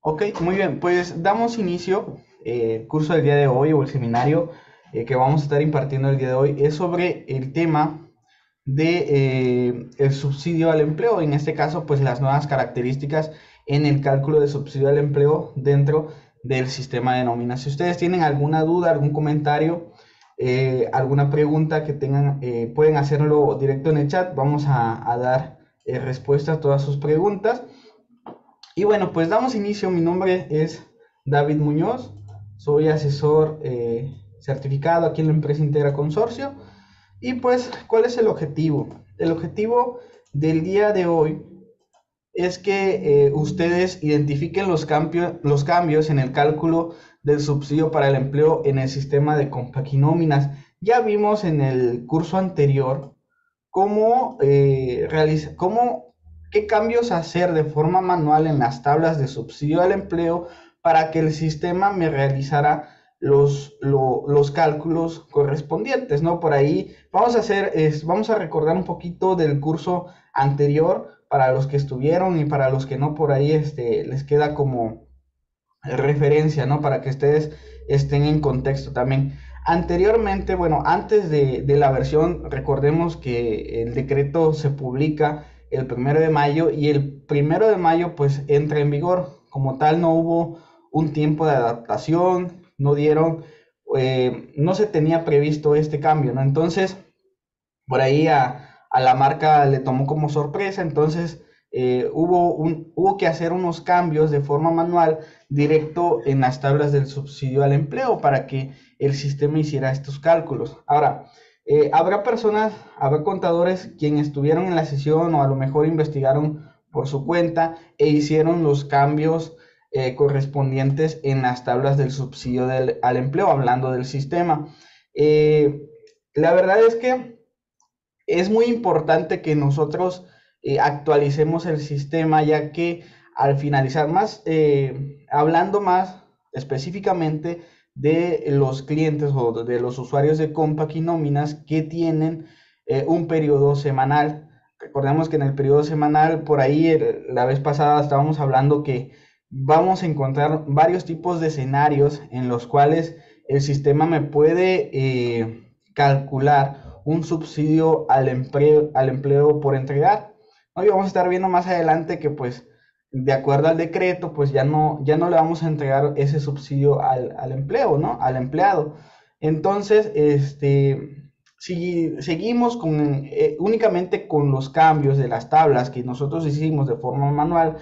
Ok, muy bien, pues damos inicio. El curso del día de hoy o el seminario que vamos a estar impartiendo el día de hoy es sobre el tema de el subsidio al empleo. En este caso, pues las nuevas características en el cálculo de subsidio al empleo dentro del sistema de nómina. Si ustedes tienen alguna duda, algún comentario, alguna pregunta que tengan, pueden hacerlo directo en el chat. Vamos a dar respuesta a todas sus preguntas. Y bueno, pues damos inicio. Mi nombre es David Muñoz, soy asesor certificado aquí en la empresa Integra Consorcio. Y pues, ¿cuál es el objetivo? El objetivo del día de hoy es que ustedes identifiquen los cambios en el cálculo del subsidio para el empleo en el sistema de compaginóminas. Ya vimos en el curso anterior cómo, qué cambios hacer de forma manual en las tablas de subsidio al empleo para que el sistema me realizara los cálculos correspondientes, ¿no? Por ahí vamos a recordar un poquito del curso anterior para los que estuvieron y para los que no, por ahí les queda como referencia, ¿no? Para que ustedes estén en contexto también. Anteriormente, bueno, antes de la versión, recordemos que el decreto se publica el 1 de mayo y el 1 de mayo pues entra en vigor. Como tal, no hubo un tiempo de adaptación, no se tenía previsto este cambio, ¿no? Entonces, por ahí a la marca le tomó como sorpresa. Entonces hubo que hacer unos cambios de forma manual directo en las tablas del subsidio al empleo para que el sistema hiciera estos cálculos. Ahora, habrá contadores quienes estuvieron en la sesión o a lo mejor investigaron por su cuenta e hicieron los cambios correspondientes en las tablas del subsidio al empleo, hablando del sistema. Eh, la verdad es que es muy importante que nosotros actualicemos el sistema, ya que al finalizar hablando más específicamente de los clientes o de los usuarios de Compaq y Nóminas que tienen un periodo semanal. Recordemos que en el periodo semanal, por ahí la vez pasada estábamos hablando que vamos a encontrar varios tipos de escenarios en los cuales el sistema me puede calcular un subsidio al empleo por entregar, ¿no? Y vamos a estar viendo más adelante que pues de acuerdo al decreto pues ya no le vamos a entregar ese subsidio al empleo, ¿no? Al empleado. Entonces, si seguimos únicamente con los cambios de las tablas que nosotros hicimos de forma manual,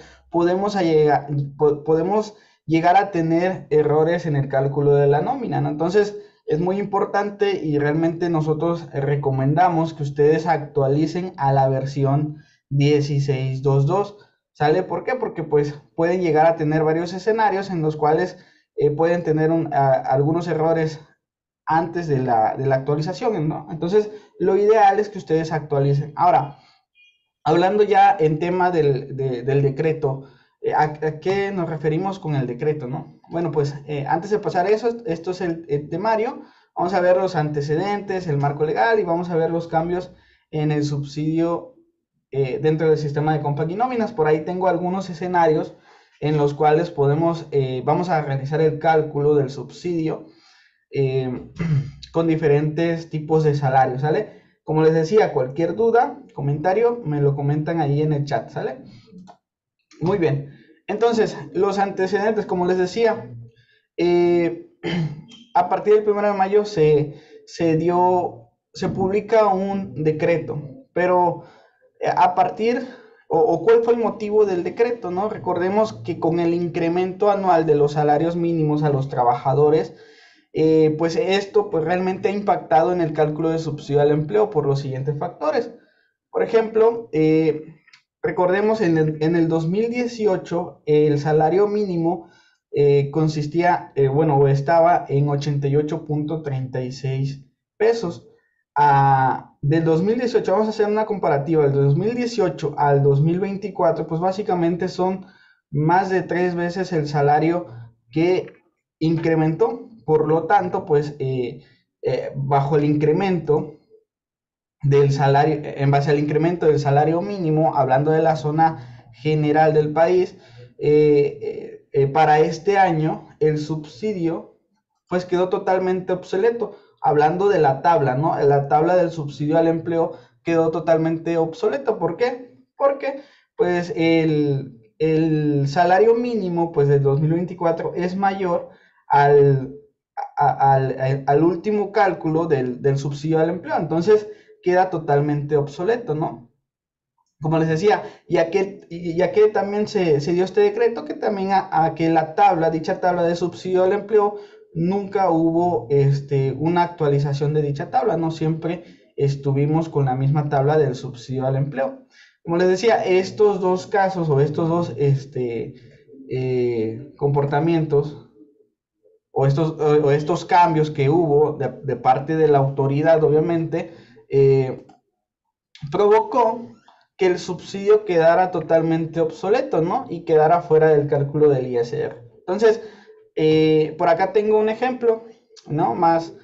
podemos llegar a tener errores en el cálculo de la nómina, ¿no? Entonces, es muy importante y realmente nosotros recomendamos que ustedes actualicen a la versión 16.2.2. ¿Sale? ¿Por qué? Porque pues pueden llegar a tener varios escenarios en los cuales pueden tener algunos errores antes de la actualización, ¿no? Entonces, lo ideal es que ustedes actualicen. Ahora, hablando ya en tema del decreto, ¿a qué nos referimos con el decreto, no? Bueno, pues antes de pasar eso, esto es el temario. Vamos a ver los antecedentes, el marco legal y vamos a ver los cambios en el subsidio dentro del sistema de Compaq y Nóminas. Por ahí tengo algunos escenarios en los cuales vamos a realizar el cálculo del subsidio eh, con diferentes tipos de salarios, ¿sale? Como les decía, cualquier duda, comentario, me lo comentan ahí en el chat, ¿sale? Muy bien. Entonces, los antecedentes, como les decía, eh, a partir del 1 de mayo se publica un decreto, pero a partir, o cuál fue el motivo del decreto, ¿no? Recordemos que con el incremento anual de los salarios mínimos a los trabajadores, pues esto pues realmente ha impactado en el cálculo de subsidio al empleo por los siguientes factores. Por ejemplo, recordemos en el 2018 el salario mínimo consistía, bueno, o estaba en 88.36 pesos. Del 2018, vamos a hacer una comparativa, del 2018 al 2024, pues básicamente son más de 3 veces el salario que incrementó. Por lo tanto, pues bajo el incremento del salario, en base al incremento del salario mínimo, hablando de la zona general del país, para este año el subsidio pues quedó totalmente obsoleto. Hablando de la tabla, ¿no? La tabla del subsidio al empleo quedó totalmente obsoleto. ¿Por qué? Porque pues el salario mínimo pues del 2024 es mayor al, al último cálculo del subsidio al empleo. Entonces queda totalmente obsoleto, ¿no? Como les decía, ya que también se dio este decreto, que también a que la tabla, dicha tabla de subsidio al empleo, nunca hubo una actualización de dicha tabla, no siempre estuvimos con la misma tabla del subsidio al empleo. Como les decía, estos dos casos o estos dos comportamientos o estos cambios que hubo de parte de la autoridad, obviamente, provocó que el subsidio quedara totalmente obsoleto, ¿no? Y quedara fuera del cálculo del ISR. Entonces, por acá tengo un ejemplo, ¿no?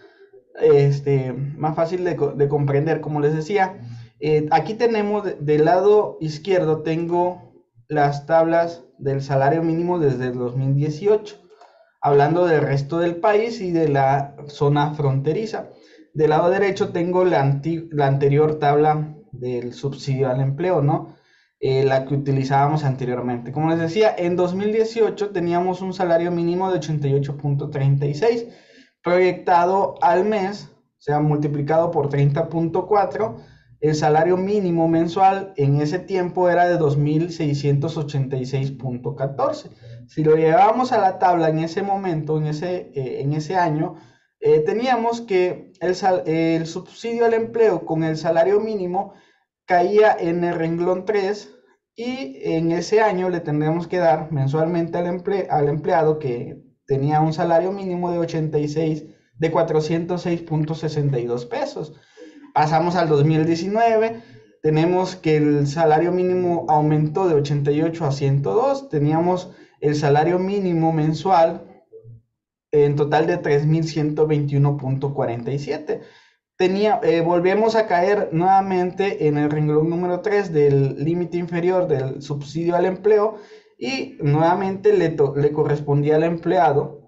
Más fácil de comprender, como les decía. Aquí tenemos del lado izquierdo, tengo las tablas del salario mínimo desde el 2018, hablando del resto del país y de la zona fronteriza. Del lado derecho tengo la anterior tabla del subsidio al empleo, ¿no? La que utilizábamos anteriormente. Como les decía, en 2018 teníamos un salario mínimo de 88.36 proyectado al mes, o sea, multiplicado por 30.4. El salario mínimo mensual en ese tiempo era de 2.686.14. Si lo llevábamos a la tabla en ese momento, en ese año, teníamos que el subsidio al empleo con el salario mínimo caía en el renglón 3 y en ese año le tendríamos que dar mensualmente al empleado que tenía un salario mínimo de 406.62 pesos. Pasamos al 2019, tenemos que el salario mínimo aumentó de 88 a 102, teníamos el salario mínimo mensual en total de 3.121.47. Volvemos a caer nuevamente en el renglón número 3 del límite inferior del subsidio al empleo y nuevamente le correspondía al empleado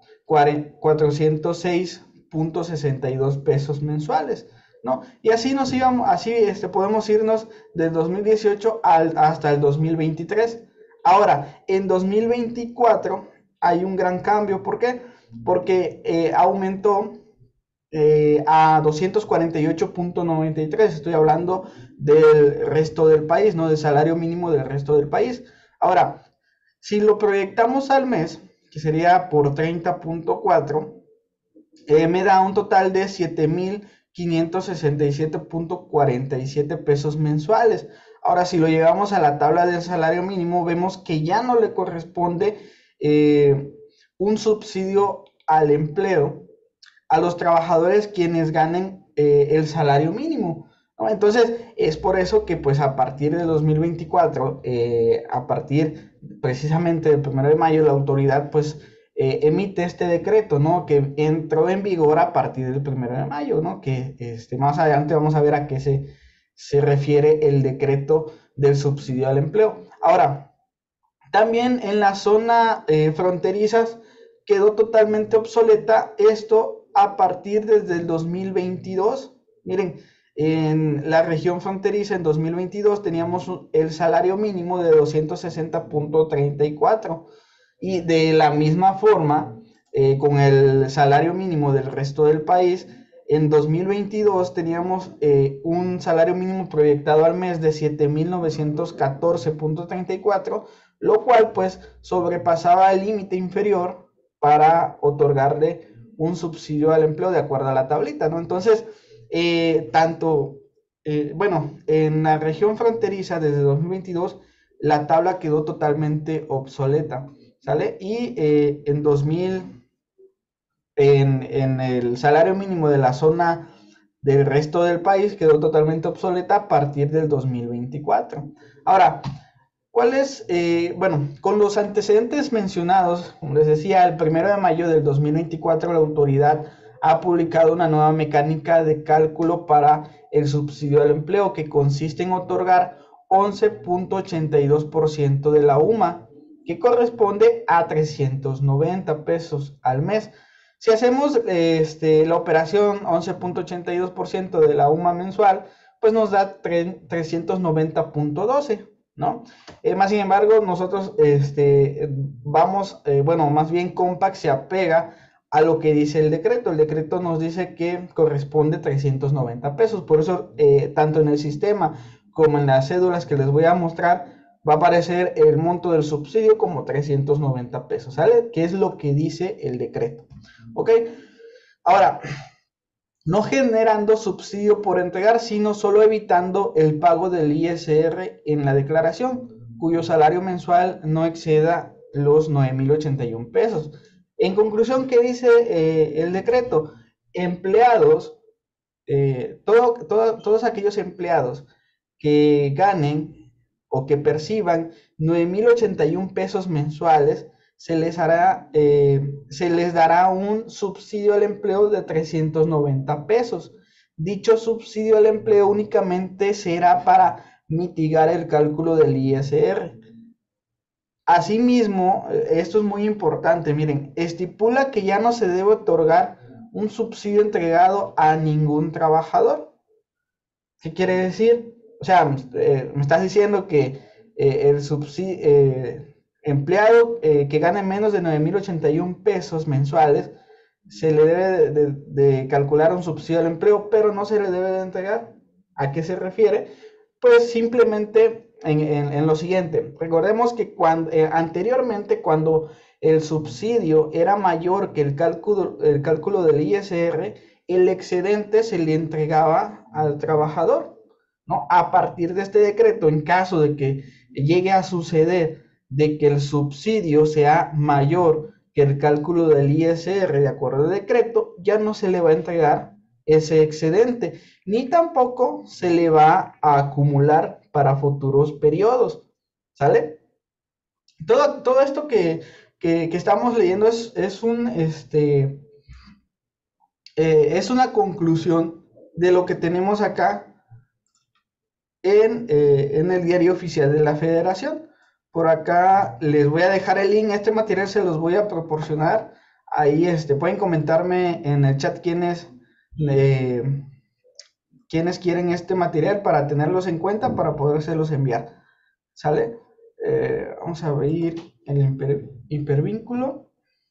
406.62 pesos mensuales, ¿no? Y así nos íbamos, así podemos irnos del 2018 hasta el 2023. Ahora, en 2024 hay un gran cambio. ¿Por qué? Porque aumentó a 248.93. Estoy hablando del resto del país, no del salario mínimo del resto del país. Ahora, si lo proyectamos al mes, que sería por 30.4, me da un total de 7.567.47 pesos mensuales. Ahora, si lo llevamos a la tabla del salario mínimo, vemos que ya no le corresponde un subsidio al empleo a los trabajadores quienes ganen el salario mínimo, ¿no? Entonces, es por eso que pues a partir de 2024, a partir precisamente del 1 de mayo, la autoridad pues emite este decreto, ¿no? Que entró en vigor a partir del 1 de mayo, ¿no? Que más adelante vamos a ver a qué se refiere el decreto del subsidio al empleo. Ahora, también en la zona fronterizas quedó totalmente obsoleta esto a partir desde el 2022. Miren, en la región fronteriza en 2022 teníamos el salario mínimo de 260.34 y de la misma forma, con el salario mínimo del resto del país, en 2022 teníamos un salario mínimo proyectado al mes de 7.914.34, lo cual pues sobrepasaba el límite inferior para otorgarle un subsidio al empleo de acuerdo a la tablita, ¿no? Entonces, en la región fronteriza desde 2022 la tabla quedó totalmente obsoleta, ¿sale? Y en el salario mínimo de la zona del resto del país quedó totalmente obsoleta a partir del 2024. Ahora, con los antecedentes mencionados, como les decía, el 1 de mayo del 2024 la autoridad ha publicado una nueva mecánica de cálculo para el subsidio al empleo que consiste en otorgar 11.82% de la UMA que corresponde a 390 pesos al mes. Si hacemos la operación 11.82% de la UMA mensual, pues nos da 390.12, ¿no? Más sin embargo, nosotros vamos, bueno, más bien Compact se apega a lo que dice el decreto. El decreto nos dice que corresponde 390 pesos. Por eso, tanto en el sistema como en las cédulas que les voy a mostrar, va a aparecer el monto del subsidio como 390 pesos, ¿sale? Que es lo que dice el decreto. ¿Ok? Ahora, no generando subsidio por entregar, sino solo evitando el pago del ISR en la declaración, cuyo salario mensual no exceda los 9,081 pesos. En conclusión, ¿qué dice el decreto? Empleados, todos aquellos empleados que ganen o que perciban 9,081 pesos mensuales, se les dará un subsidio al empleo de 390 pesos. Dicho subsidio al empleo únicamente será para mitigar el cálculo del ISR. Asimismo, esto es muy importante, miren, estipula que ya no se debe otorgar un subsidio entregado a ningún trabajador. ¿Qué quiere decir? O sea, me estás diciendo que el empleado que gane menos de 9,081 pesos mensuales se le debe de calcular un subsidio al empleo, pero no se le debe de entregar. ¿A qué se refiere? Pues simplemente en lo siguiente. Recordemos que anteriormente, cuando el subsidio era mayor que el cálculo del ISR, el excedente se le entregaba al trabajador, ¿no? A partir de este decreto, en caso de que llegue a suceder de que el subsidio sea mayor que el cálculo del ISR de acuerdo al decreto, ya no se le va a entregar ese excedente, ni tampoco se le va a acumular para futuros periodos, ¿sale? Todo esto que estamos leyendo es una conclusión de lo que tenemos acá en el diario oficial de la Federación. Por acá les voy a dejar el link. Este material se los voy a proporcionar. Ahí pueden comentarme en el chat eh, quiénes quieren este material para tenerlos en cuenta para podérselos enviar. ¿Sale? Vamos a abrir el hipervínculo.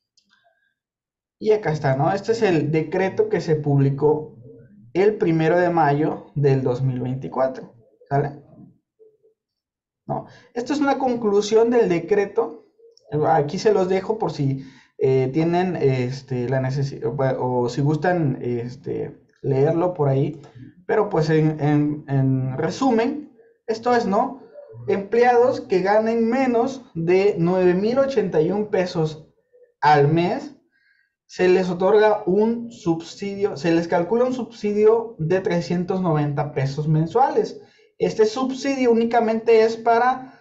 Y acá está, ¿no? Este es el decreto que se publicó el 1 de mayo del 2024. ¿Sale? ¿No? Esto es una conclusión del decreto. Aquí se los dejo por si tienen la necesidad o si gustan leerlo por ahí. Pero pues en resumen, esto es, ¿no? Empleados que ganen menos de 9,081 pesos al mes, se les otorga un subsidio, se les calcula un subsidio de 390 pesos mensuales. Este subsidio únicamente es para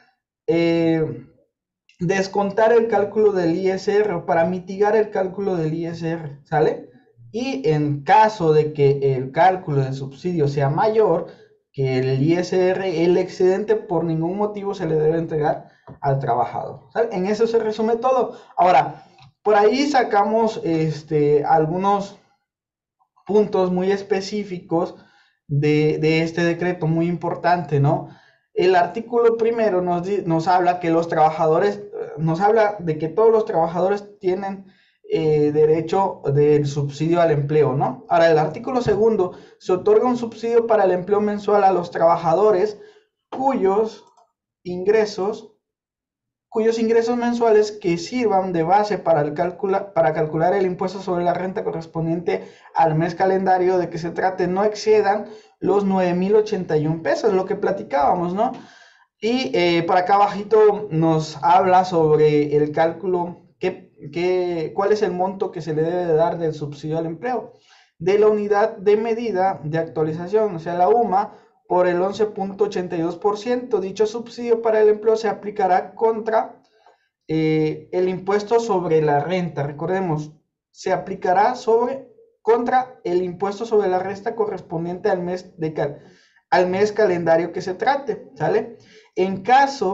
descontar el cálculo del ISR o para mitigar el cálculo del ISR, ¿sale? Y en caso de que el cálculo del subsidio sea mayor que el ISR, el excedente por ningún motivo se le debe entregar al trabajador, ¿sale? En eso se resume todo. Ahora, por ahí sacamos algunos puntos muy específicos de este decreto, muy importante, ¿no? El artículo primero nos habla que los trabajadores, nos habla de que todos los trabajadores tienen derecho del subsidio al empleo, ¿no? Ahora, el artículo segundo, se otorga un subsidio para el empleo mensual a los trabajadores cuyos ingresos mensuales que sirvan de base para calcular el impuesto sobre la renta correspondiente al mes calendario de que se trate no excedan los 9,081 pesos, lo que platicábamos, ¿no? Y por acá abajito nos habla sobre el cálculo, cuál es el monto que se le debe de dar del subsidio al empleo, de la unidad de medida de actualización, o sea, la UMA, por el 11.82%. Dicho subsidio para el empleo se aplicará contra el impuesto sobre la renta. Recordemos, se aplicará contra el impuesto sobre la renta correspondiente al mes calendario que se trate, ¿sale? En caso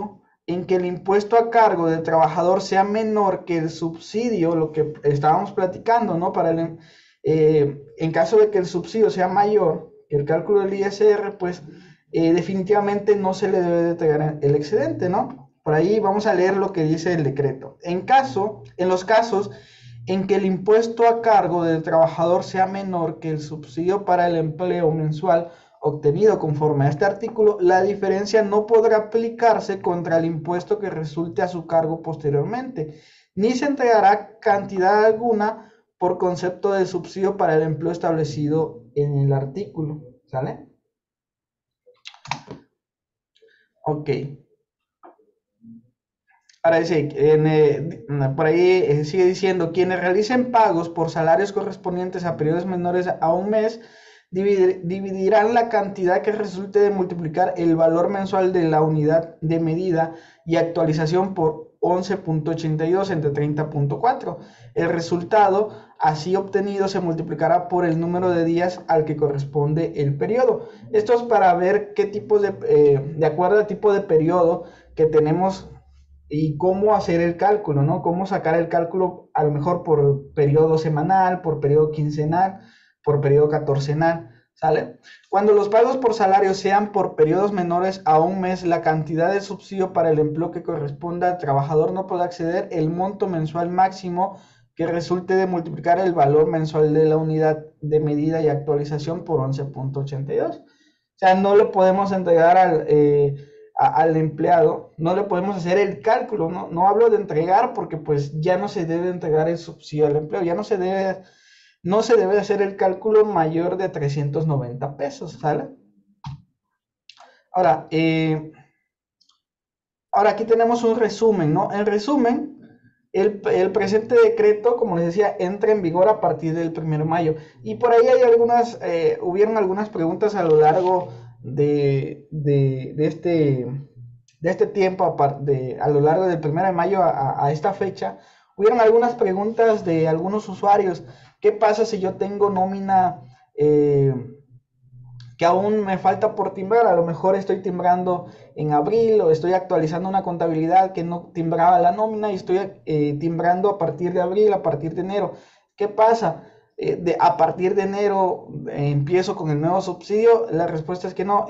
en que el impuesto a cargo del trabajador sea menor que el subsidio, lo que estábamos platicando, ¿no? En caso de que el subsidio sea mayor que el cálculo del ISR, pues definitivamente no se le debe de entregar el excedente, ¿no? Por ahí vamos a leer lo que dice el decreto. En los casos en que el impuesto a cargo del trabajador sea menor que el subsidio para el empleo mensual obtenido conforme a este artículo, la diferencia no podrá aplicarse contra el impuesto que resulte a su cargo posteriormente, ni se entregará cantidad alguna por concepto de subsidio para el empleo establecido en el artículo. ¿Sale? Ok. Ahora dice, por ahí sigue diciendo, quienes realicen pagos por salarios correspondientes a periodos menores a un mes, dividirán la cantidad que resulte de multiplicar el valor mensual de la unidad de medida y actualización por 11.82 entre 30.4. El resultado así obtenido se multiplicará por el número de días al que corresponde el periodo. Esto es para ver qué tipo de acuerdo al tipo de periodo que tenemos y cómo hacer el cálculo, ¿no? Cómo sacar el cálculo a lo mejor por periodo semanal, por periodo quincenal, por periodo catorcenal, ¿sale? Cuando los pagos por salario sean por periodos menores a un mes, la cantidad de subsidio para el empleo que corresponda al trabajador no podrá exceder el monto mensual máximo que resulte de multiplicar el valor mensual de la unidad de medida y actualización por 11.82. O sea, no le podemos entregar al empleado, no le podemos hacer el cálculo, ¿no? No hablo de entregar porque pues ya no se debe entregar el subsidio al empleo, ya no se debe hacer el cálculo mayor de 390 pesos, ¿sale? Ahora, ahora aquí tenemos un resumen, ¿no? En resumen, el presente decreto, como les decía, entra en vigor a partir del 1 de mayo. Y por ahí hay hubieron algunas preguntas a lo largo de este tiempo, a lo largo del 1 de mayo a esta fecha. Hubieron algunas preguntas de algunos usuarios. ¿Qué pasa si yo tengo nómina que aún me falta por timbrar? A lo mejor estoy timbrando en abril o estoy actualizando una contabilidad que no timbraba la nómina y estoy timbrando a partir de abril, a partir de enero. ¿Qué pasa? A partir de enero empiezo con el nuevo subsidio. La respuesta es que no.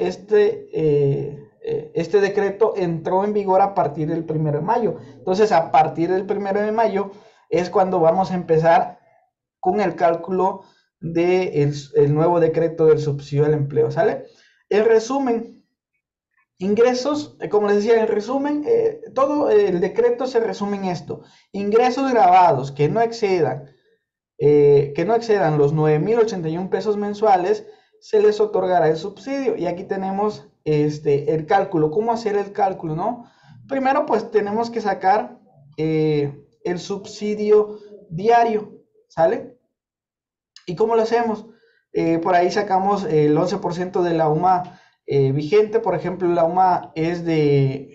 Este decreto entró en vigor a partir del 1 de mayo. Entonces, a partir del 1 de mayo es cuando vamos a empezar con el cálculo del el nuevo decreto del subsidio al empleo, ¿sale? En resumen, ingresos, como les decía, en resumen, todo el decreto se resume en esto: ingresos grabados que no excedan los 9,081 pesos mensuales, se les otorgará el subsidio. Y aquí tenemos el cálculo. ¿Cómo hacer el cálculo, no? Primero, pues tenemos que sacar el subsidio diario, ¿sale? ¿Y cómo lo hacemos? Por ahí sacamos el 11% de la UMA vigente. Por ejemplo, la UMA es de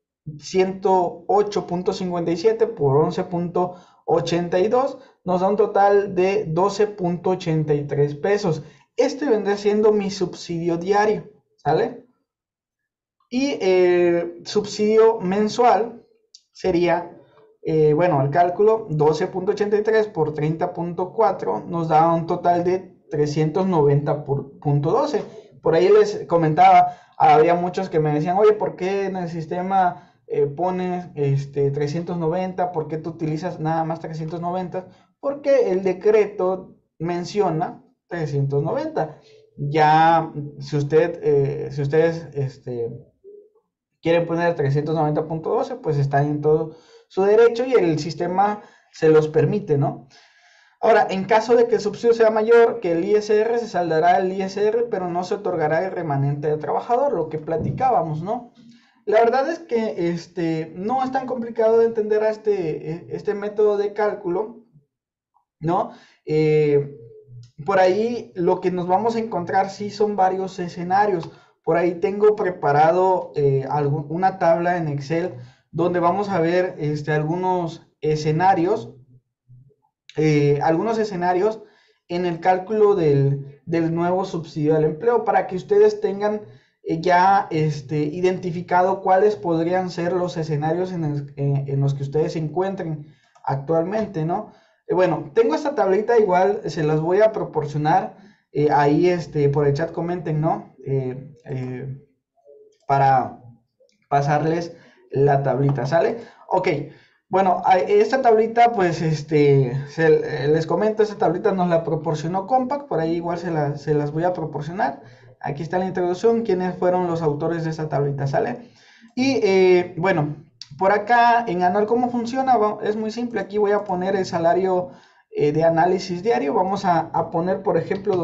108.57 por 11.82, nos da un total de 12.83 pesos. Este vendrá siendo mi subsidio diario, ¿sale? Y subsidio mensual sería, bueno, el cálculo 12.83 por 30.4 nos da un total de 390.12. Por ahí les comentaba, había muchos que me decían, oye, ¿por qué en el sistema pones 390? ¿Por qué tú utilizas nada más 390? Porque el decreto menciona 390. Ya, si ustedes quieren poner 390.12, pues están en todo su derecho y el sistema se los permite, ¿no? Ahora, en caso de que el subsidio sea mayor que el ISR, se saldará el ISR, pero no se otorgará el remanente del trabajador, lo que platicábamos, ¿no? La verdad es que no es tan complicado de entender este método de cálculo, ¿no? Por ahí lo que nos vamos a encontrar sí son varios escenarios. Por ahí tengo preparado una tabla en Excel donde vamos a ver algunos escenarios en el cálculo del nuevo subsidio al empleo para que ustedes tengan ya identificado cuáles podrían ser los escenarios en los que ustedes se encuentren actualmente, ¿no? Bueno, tengo esta tablita, igual se las voy a proporcionar, ahí por el chat comenten, ¿no? Para pasarles la tablita, ¿sale? Ok, bueno, esta tablita, pues, les comento, esta tablita nos la proporcionó Compaq, por ahí igual se las voy a proporcionar. Aquí está la introducción, quiénes fueron los autores de esta tablita, ¿sale? Y, bueno, por acá, en anual, ¿cómo funciona? Es muy simple, aquí voy a poner el salario de análisis diario, vamos a poner, por ejemplo,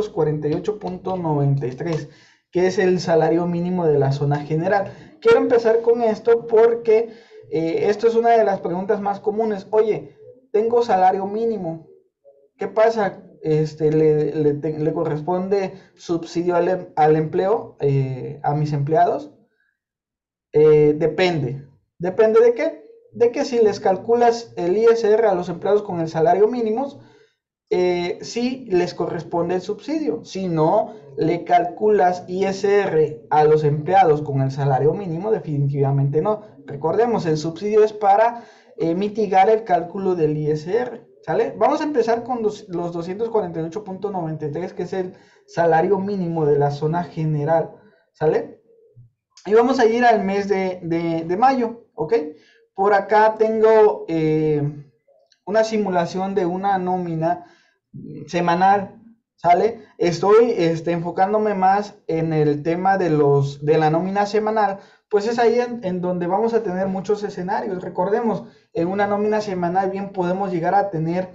248.93, que es el salario mínimo de la zona general. Quiero empezar con esto porque esto es una de las preguntas más comunes. Oye, tengo salario mínimo, ¿qué pasa? Le corresponde subsidio al empleo, a mis empleados. Depende. ¿Depende de qué? De que si les calculas el ISR a los empleados con el salario mínimo, sí les corresponde el subsidio. Si no le calculas ISR a los empleados con el salario mínimo, definitivamente no. Recordemos, el subsidio es para mitigar el cálculo del ISR. ¿Sale? Vamos a empezar con los 248.93, que es el salario mínimo de la zona general. ¿Sale? Y vamos a ir al mes de mayo, ¿ok? Por acá tengo una simulación de una nómina semanal, ¿sale? Estoy enfocándome más en el tema de la nómina semanal, pues es ahí en donde vamos a tener muchos escenarios. Recordemos, en una nómina semanal bien podemos llegar a tener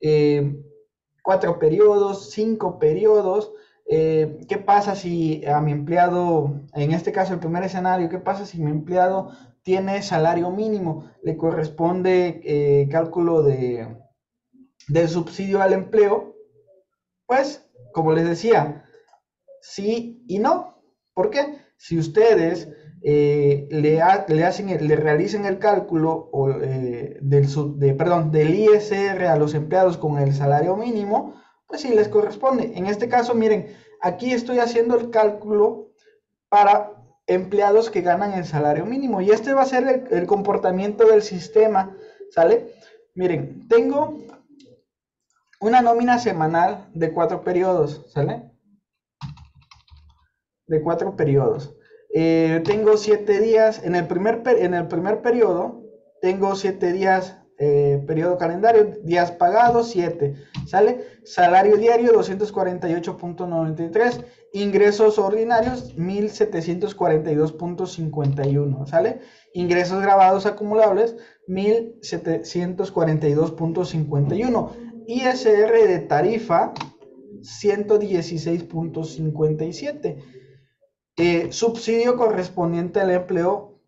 4 periodos, 5 periodos. ¿Qué pasa si a mi empleado, en este caso el primer escenario, qué pasa si mi empleado tiene salario mínimo? Le corresponde cálculo del subsidio al empleo. Pues, como les decía, sí y no. ¿Por qué? Si ustedes le realicen el cálculo del ISR a los empleados con el salario mínimo, pues sí les corresponde. En este caso, miren, aquí estoy haciendo el cálculo para empleados que ganan el salario mínimo, y este va a ser el comportamiento del sistema, ¿sale? Miren, tengo una nómina semanal de 4 periodos, ¿sale? De 4 periodos. Tengo 7 días, en el primer periodo, tengo 7 días, periodo calendario, días pagados, 7, ¿sale? Salario diario, 248.93, ingresos ordinarios, 1742.51, ¿sale? Ingresos grabados acumulables, 1742.51, ISR de tarifa, 116.57. Subsidio correspondiente al empleo,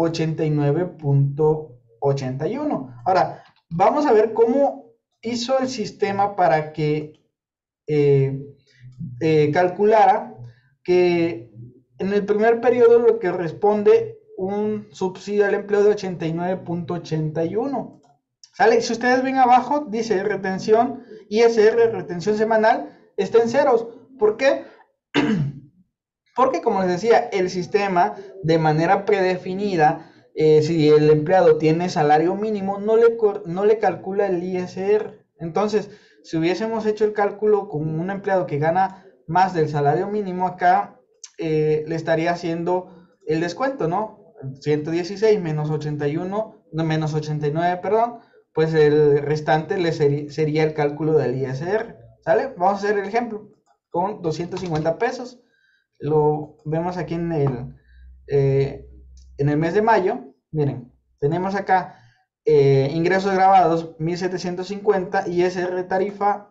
89.81. Ahora, vamos a ver cómo hizo el sistema para que calculara que en el primer periodo lo que responde un subsidio al empleo de 89.81. ¿Sale? Si ustedes ven abajo, dice retención, ISR, retención semanal, está en ceros. ¿Por qué? Porque, como les decía, el sistema de manera predefinida, si el empleado tiene salario mínimo, no le calcula el ISR. Entonces, si hubiésemos hecho el cálculo con un empleado que gana más del salario mínimo, acá le estaría haciendo el descuento, ¿no? 116 menos 81, no, menos 89, perdón, pues el restante sería el cálculo del ISR. ¿Sale? Vamos a hacer el ejemplo con 250 pesos. Lo vemos aquí en el mes de mayo. Miren, tenemos acá ingresos grabados 1750, ISR tarifa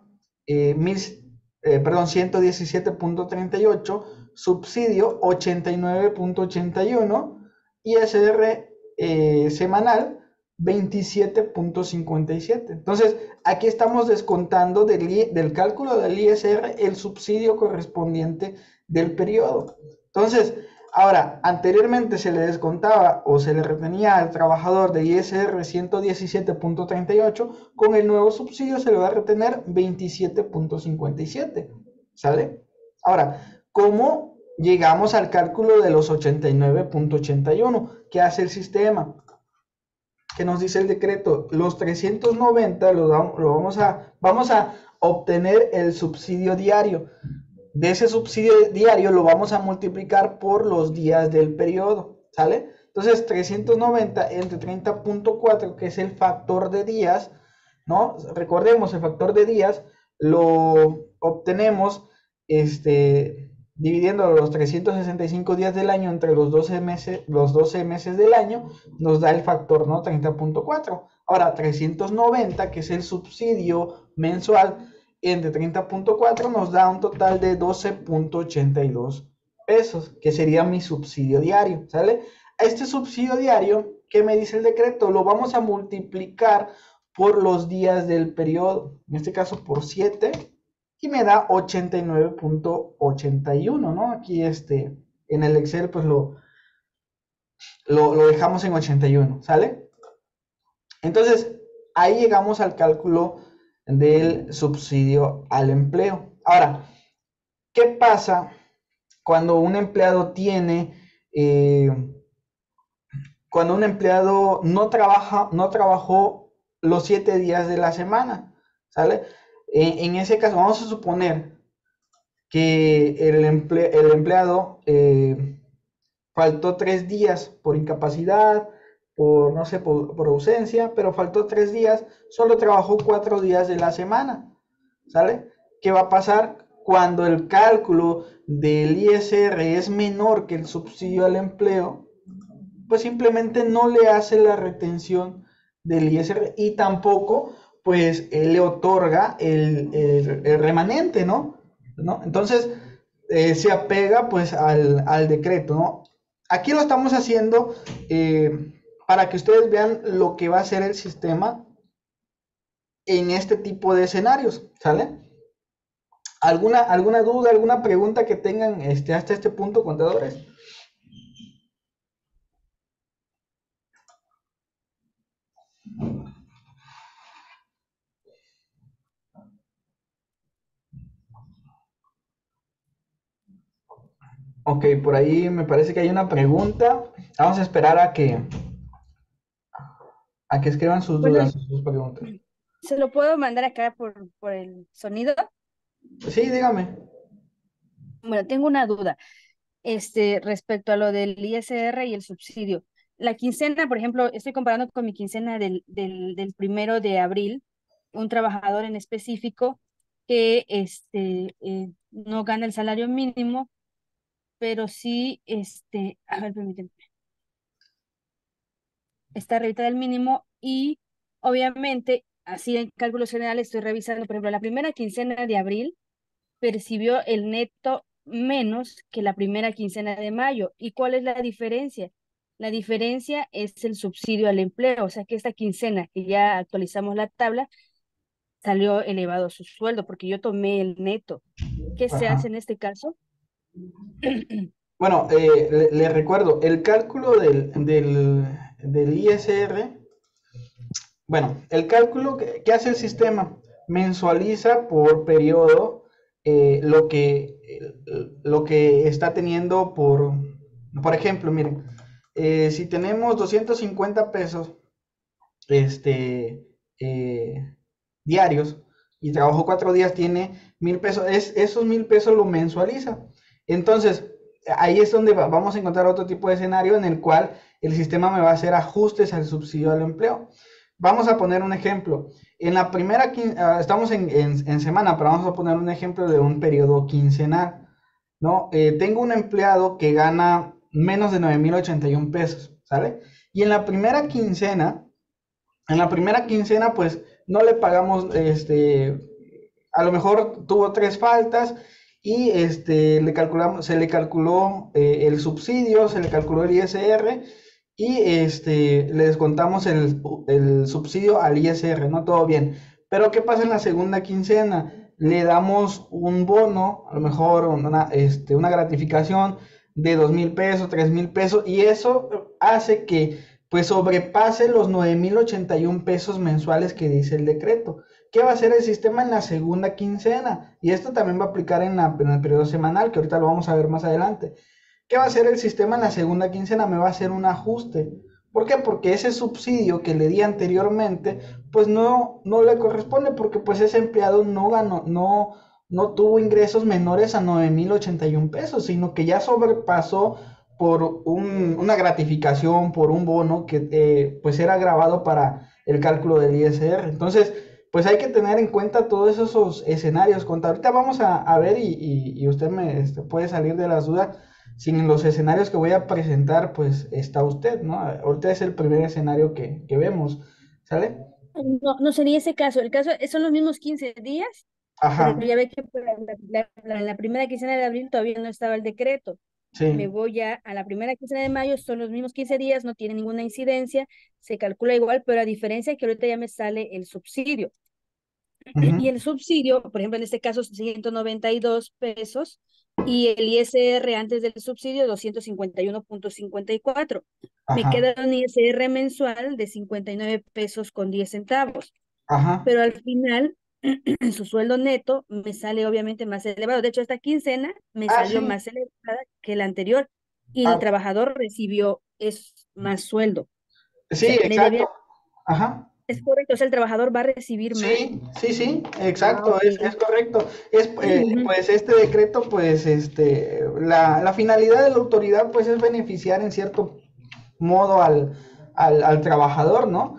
117.38, subsidio 89.81, ISR semanal 27.57. Entonces, aquí estamos descontando del cálculo del ISR el subsidio correspondiente del periodo. Entonces, ahora, anteriormente se le descontaba o se le retenía al trabajador de ISR 117.38, con el nuevo subsidio se le va a retener 27.57, ¿sale? Ahora, ¿cómo llegamos al cálculo de los 89.81. ¿Qué hace el sistema? ¿Qué nos dice el decreto? Los 390 vamos a obtener el subsidio diario. De ese subsidio diario lo vamos a multiplicar por los días del periodo, ¿sale? Entonces 390 entre 30.4, que es el factor de días, ¿no? Recordemos, el factor de días lo obtenemos dividiendo los 365 días del año entre los 12 meses del año, nos da el factor, ¿no? 30.4. Ahora, 390, que es el subsidio mensual, entre 30.4 nos da un total de 12.82 pesos, que sería mi subsidio diario, ¿sale? A este subsidio diario, ¿qué me dice el decreto? Lo vamos a multiplicar por los días del periodo, en este caso por 7, y me da 89.81, ¿no? Aquí en el Excel pues lo dejamos en 81, ¿sale? Entonces, ahí llegamos al cálculo del subsidio al empleo. Ahora, ¿qué pasa cuando un empleado eh, cuando un empleado no trabajó los 7 días de la semana? ¿Sale? En ese caso, vamos a suponer que el empleado faltó 3 días por incapacidad, por, no sé, por ausencia, pero faltó 3 días, solo trabajó 4 días de la semana, ¿sale? ¿Qué va a pasar cuando el cálculo del ISR es menor que el subsidio al empleo? Pues simplemente no le hace la retención del ISR y tampoco, pues, le otorga el remanente, ¿no? Entonces, se apega, pues, al decreto, ¿no? Aquí lo estamos haciendo para que ustedes vean lo que va a hacer el sistema en este tipo de escenarios, ¿sale? ¿Alguna duda, alguna pregunta que tengan hasta este punto, contadores? Ok, por ahí me parece que hay una pregunta. Vamos a esperar a que escriban sus Bueno, dudas, sus preguntas. se lo puedo mandar acá por el sonido. Sí, dígame. Bueno, tengo una duda, respecto a lo del ISR y el subsidio. La quincena, por ejemplo, estoy comparando con mi quincena del 1 de abril, un trabajador en específico que no gana el salario mínimo, pero sí, a ver, permíteme, está arriba del mínimo y obviamente, así en cálculos generales estoy revisando, por ejemplo, la primera quincena de abril percibió el neto menos que la primera quincena de mayo. ¿Y cuál es la diferencia? La diferencia es el subsidio al empleo, o sea que esta quincena que ya actualizamos la tabla salió elevado su sueldo porque yo tomé el neto. ¿Qué se Ajá. hace en este caso? Bueno, le recuerdo, el cálculo del ISR, bueno, el cálculo que hace el sistema mensualiza por periodo lo que está teniendo por ejemplo, miren, si tenemos 250 pesos este, diarios y trabajó 4 días, tiene 1,000 pesos, esos 1,000 pesos lo mensualiza. Entonces, ahí es donde vamos a encontrar otro tipo de escenario en el cual el sistema me va a hacer ajustes al subsidio al empleo. Vamos a poner un ejemplo. En la primera, estamos en semana, pero vamos a poner un ejemplo de un periodo quincenal, ¿no? Tengo un empleado que gana menos de 9,081 pesos, ¿sale? Y en la primera quincena, pues no le pagamos, a lo mejor tuvo 3 faltas y se le calculó el subsidio, se le calculó el ISR y le descontamos el subsidio al ISR, ¿no? Todo bien. Pero ¿qué pasa en la segunda quincena? Le damos un bono, a lo mejor una gratificación de 2,000 pesos, 3,000 pesos, y eso hace que pues sobrepase los 9,081 pesos mensuales que dice el decreto. ¿Qué va a hacer el sistema en la segunda quincena? Y esto también va a aplicar en el periodo semanal, que ahorita lo vamos a ver más adelante. ¿Qué va a hacer el sistema en la segunda quincena? Me va a hacer un ajuste. ¿Por qué? Porque ese subsidio que le di anteriormente, pues no le corresponde, porque pues ese empleado no ganó, no tuvo ingresos menores a 9,081 pesos, sino que ya sobrepasó por una gratificación, por un bono que pues era grabado para el cálculo del ISR. Entonces, pues hay que tener en cuenta todos esos escenarios. Ahorita vamos a ver y usted me puede salir de las dudas. Sin los escenarios que voy a presentar, pues está usted, ¿no? Ahorita es el primer escenario que vemos, ¿sale? No, no sería ese caso. El caso son los mismos 15 días, pero Ajá, ya ve que para la primera quincena de abril todavía no estaba el decreto. Me sí. voy ya a la primera quincena de mayo, son los mismos 15 días, no tiene ninguna incidencia, se calcula igual, pero a diferencia que ahorita ya me sale el subsidio. Y Ujú, el subsidio, por ejemplo, en este caso, 192 pesos y el ISR antes del subsidio, 251,54. Me ajá, queda un ISR mensual de 59 pesos con 10 centavos, ajá. pero al final su sueldo neto me sale obviamente más elevado. De hecho, esta quincena me Ah, salió sí. más elevada que la anterior y el Ah, trabajador recibió más sueldo. O sí, sea, le exacto. debía, Ajá. es correcto, o sea, el trabajador va a recibir más. Sí, sí, sí, Ah, exacto, ok. es correcto. Ujú. Pues este decreto, pues, la finalidad de la autoridad, pues, es beneficiar en cierto modo al trabajador, ¿no?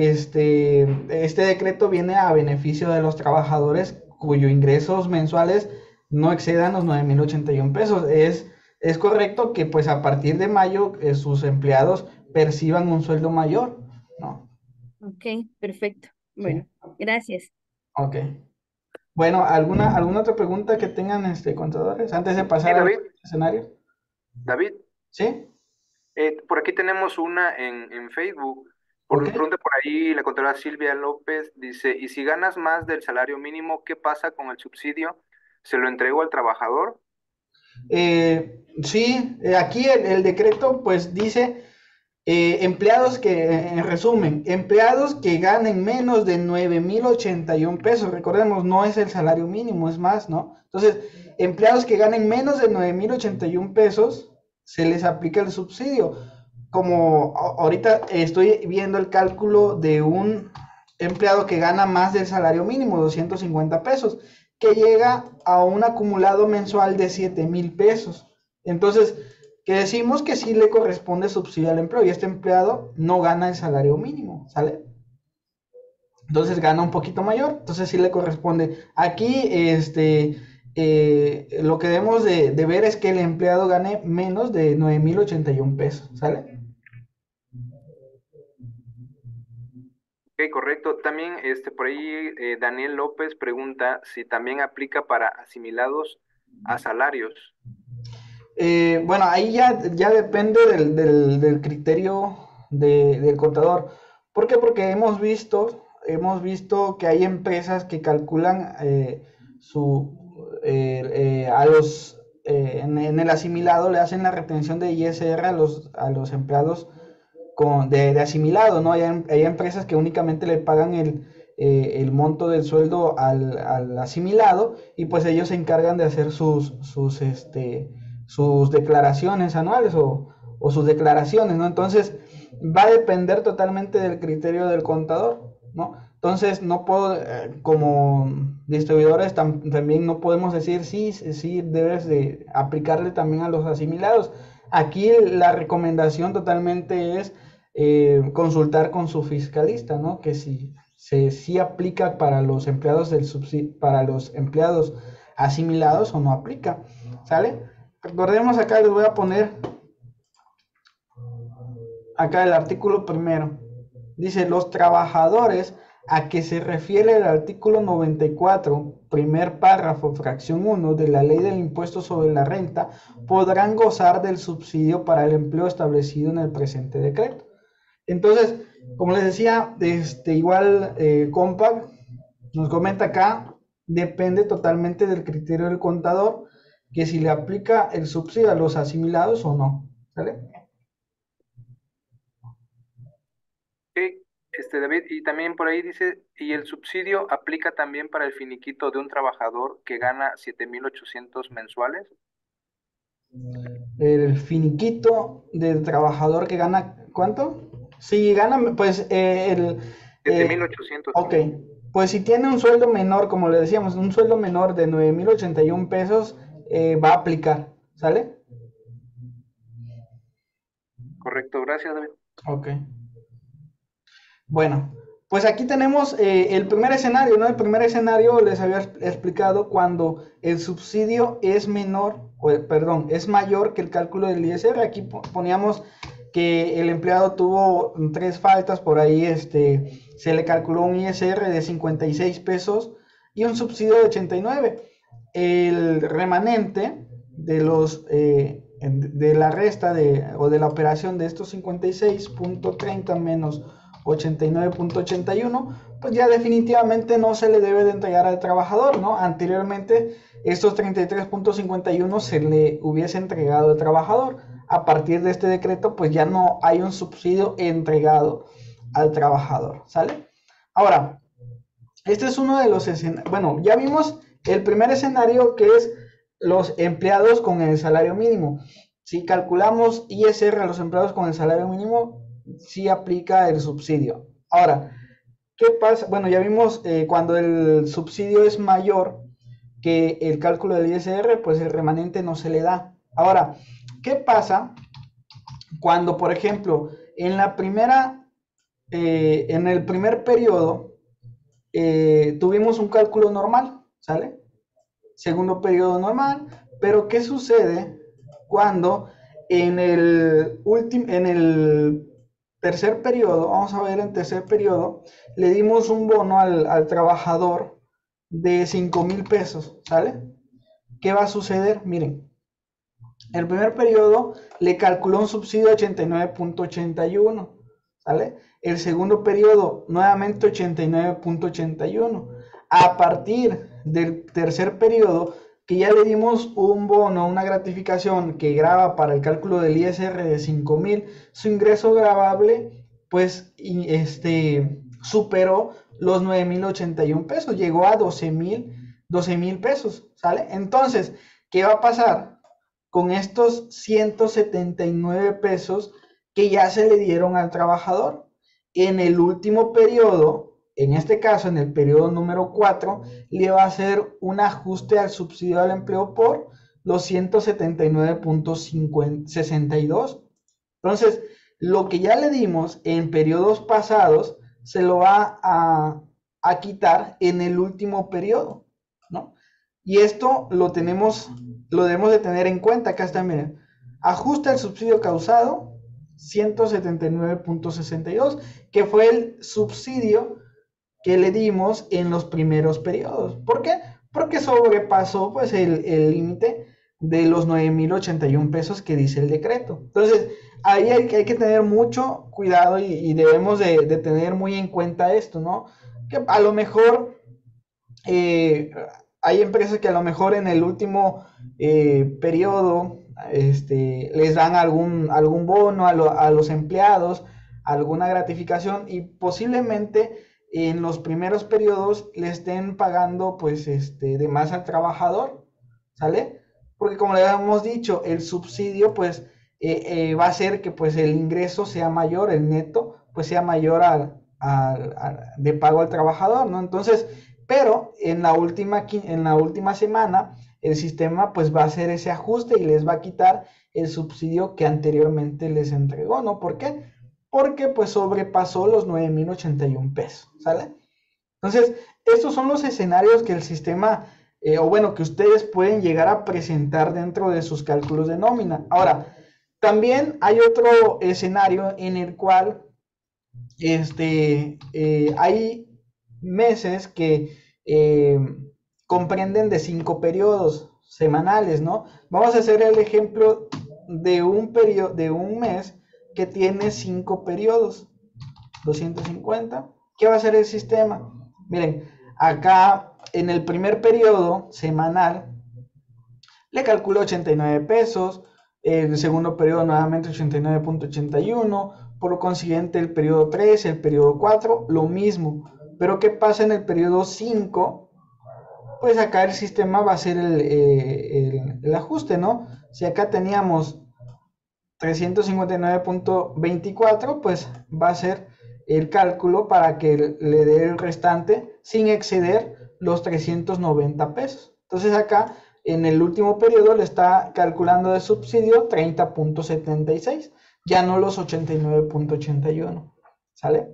Este decreto viene a beneficio de los trabajadores cuyos ingresos mensuales no excedan los 9,081 pesos. Es correcto que, pues, a partir de mayo, sus empleados perciban un sueldo mayor, ¿no? Ok, perfecto. Sí, Bueno, gracias. ok. Bueno, ¿alguna otra pregunta que tengan contadores antes de Sí, pasar al David, escenario? David, ¿Sí? por aquí tenemos una en Facebook. ¿Ok? Por pregunta por ahí, la contadora Silvia López dice, ¿y si ganas más del salario mínimo, qué pasa con el subsidio? ¿Se lo entrego al trabajador? Sí, aquí el decreto pues dice empleados que, en resumen, empleados que ganen menos de 9,081 pesos. Recordemos, no es el salario mínimo, es más, ¿no? Entonces, empleados que ganen menos de 9,081 pesos, se les aplica el subsidio. Como ahorita estoy viendo el cálculo de un empleado que gana más del salario mínimo, 250 pesos, que llega a un acumulado mensual de 7,000 pesos. Entonces, que decimos que sí le corresponde subsidio al empleo y este empleado no gana el salario mínimo, ¿sale? Entonces gana un poquito mayor, entonces sí le corresponde. Aquí, lo que debemos de ver es que el empleado gane menos de 9,081 pesos, ¿sale? Ok, correcto. También por ahí Daniel López pregunta si también aplica para asimilados a salarios. Bueno, ahí ya depende del criterio del contador. ¿Por qué? Porque hemos visto que hay empresas que calculan en el asimilado le hacen la retención de ISR a los empleados de asimilado, ¿no? Hay empresas que únicamente le pagan el monto del sueldo al asimilado y pues ellos se encargan de hacer sus declaraciones anuales o sus declaraciones, ¿no? Entonces va a depender totalmente del criterio del contador, ¿no? Entonces no puedo, como distribuidores también no podemos decir sí, sí debes de aplicarle también a los asimilados. Aquí la recomendación totalmente es consultar con su fiscalista, ¿no? Que si se sí aplica para los empleados para los empleados asimilados o no aplica, ¿sale? Recordemos acá, les voy a poner acá el artículo primero. Dice, los trabajadores a que se refiere el artículo 94, primer párrafo, fracción 1 de la Ley del Impuesto sobre la Renta, podrán gozar del subsidio para el empleo establecido en el presente decreto. Entonces, como les decía, igual Compaq nos comenta acá, depende totalmente del criterio del contador, que si le aplica el subsidio a los asimilados o no, ¿sale? David, y también por ahí dice, y el subsidio aplica también para el finiquito de un trabajador que gana 7,800 mensuales. El finiquito del trabajador que gana, ¿cuánto? Si gana, pues, Siete mil ochocientos ok, pues si tiene un sueldo menor, como le decíamos, un sueldo menor de 9,081 pesos, va a aplicar, ¿sale? Correcto, gracias, David. Ok. Bueno, pues aquí tenemos el primer escenario, ¿no? El primer escenario les había explicado cuando el subsidio es menor, perdón, es mayor que el cálculo del ISR. Aquí poníamos que el empleado tuvo 3 faltas, por ahí se le calculó un ISR de 56 pesos y un subsidio de 89. El remanente de de la resta o de la operación de estos 56,30 menos 89,81, pues ya definitivamente no se le debe de entregar al trabajador, ¿no? Anteriormente estos 33,51 se le hubiese entregado al trabajador. A partir de este decreto, pues ya no hay un subsidio entregado al trabajador, ¿sale? Ahora, este es uno de los escenarios, bueno, ya vimos el primer escenario que es los empleados con el salario mínimo. Si calculamos ISR a los empleados con el salario mínimo, sí aplica el subsidio. Ahora, ¿qué pasa? Bueno, ya vimos cuando el subsidio es mayor que el cálculo del ISR, pues el remanente no se le da. Ahora, ¿qué pasa cuando, por ejemplo, en el primer periodo tuvimos un cálculo normal, ¿sale? Segundo periodo normal, pero ¿qué sucede cuando en el tercer periodo, vamos a ver en tercer periodo, le dimos un bono al trabajador de 5,000 pesos, ¿sale? ¿Qué va a suceder? Miren, el primer periodo le calculó un subsidio de 89,81, ¿sale? El segundo periodo, nuevamente 89,81. A partir del tercer periodo, que ya le dimos un bono, una gratificación que graba para el cálculo del ISR de 5,000, su ingreso gravable, pues, superó los 9,081 pesos, llegó a 12,000 pesos, ¿sale? Entonces, ¿qué va a pasar con estos 179 pesos que ya se le dieron al trabajador? En el último periodo, en este caso en el periodo número 4, le va a hacer un ajuste al subsidio al empleo por los 179,62. Entonces, lo que ya le dimos en periodos pasados se lo va a quitar en el último periodo, ¿no? Y esto lo debemos de tener en cuenta. Acá está, miren, ajusta el subsidio causado 179,62, que fue el subsidio que le dimos en los primeros periodos. ¿Por qué? Porque sobrepasó pues el límite de los 9,081 pesos que dice el decreto. Entonces, ahí hay que tener mucho cuidado y debemos de tener muy en cuenta esto, ¿no? Que a lo mejor hay empresas que a lo mejor en el último periodo les dan algún bono a los empleados, alguna gratificación, y posiblemente en los primeros periodos le estén pagando pues de más al trabajador, ¿sale? Porque como le habíamos dicho, el subsidio pues va a hacer que pues el ingreso sea mayor, el neto pues sea mayor de pago al trabajador, ¿no? Entonces, pero en la última semana el sistema pues va a hacer ese ajuste y les va a quitar el subsidio que anteriormente les entregó, ¿no? ¿Por qué? Porque pues sobrepasó los 9,081 pesos, ¿sale? Entonces, estos son los escenarios que el sistema, o bueno, que ustedes pueden llegar a presentar dentro de sus cálculos de nómina. Ahora, también hay otro escenario en el cual hay meses que comprenden de 5 periodos semanales, ¿no? Vamos a hacer el ejemplo de un mes que tiene 5 periodos, 250. ¿Qué va a hacer el sistema? Miren, acá en el primer periodo semanal le calculo 89 pesos, el segundo periodo nuevamente 89,81, por lo consiguiente el periodo 3, el periodo 4, lo mismo. Pero ¿qué pasa en el periodo 5? Pues acá el sistema va a hacer el ajuste, ¿no? Si acá teníamos 359.24, pues va a ser el cálculo para que le dé el restante sin exceder los 390 pesos. Entonces acá en el último periodo le está calculando de subsidio 30.76, ya no los 89.81, ¿sale?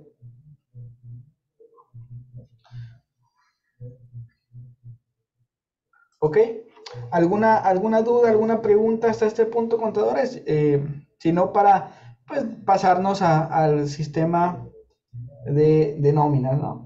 ¿Ok? ¿Alguna duda, alguna pregunta hasta este punto, contadores? Si no, para pues, pasarnos al sistema de nóminas, ¿no?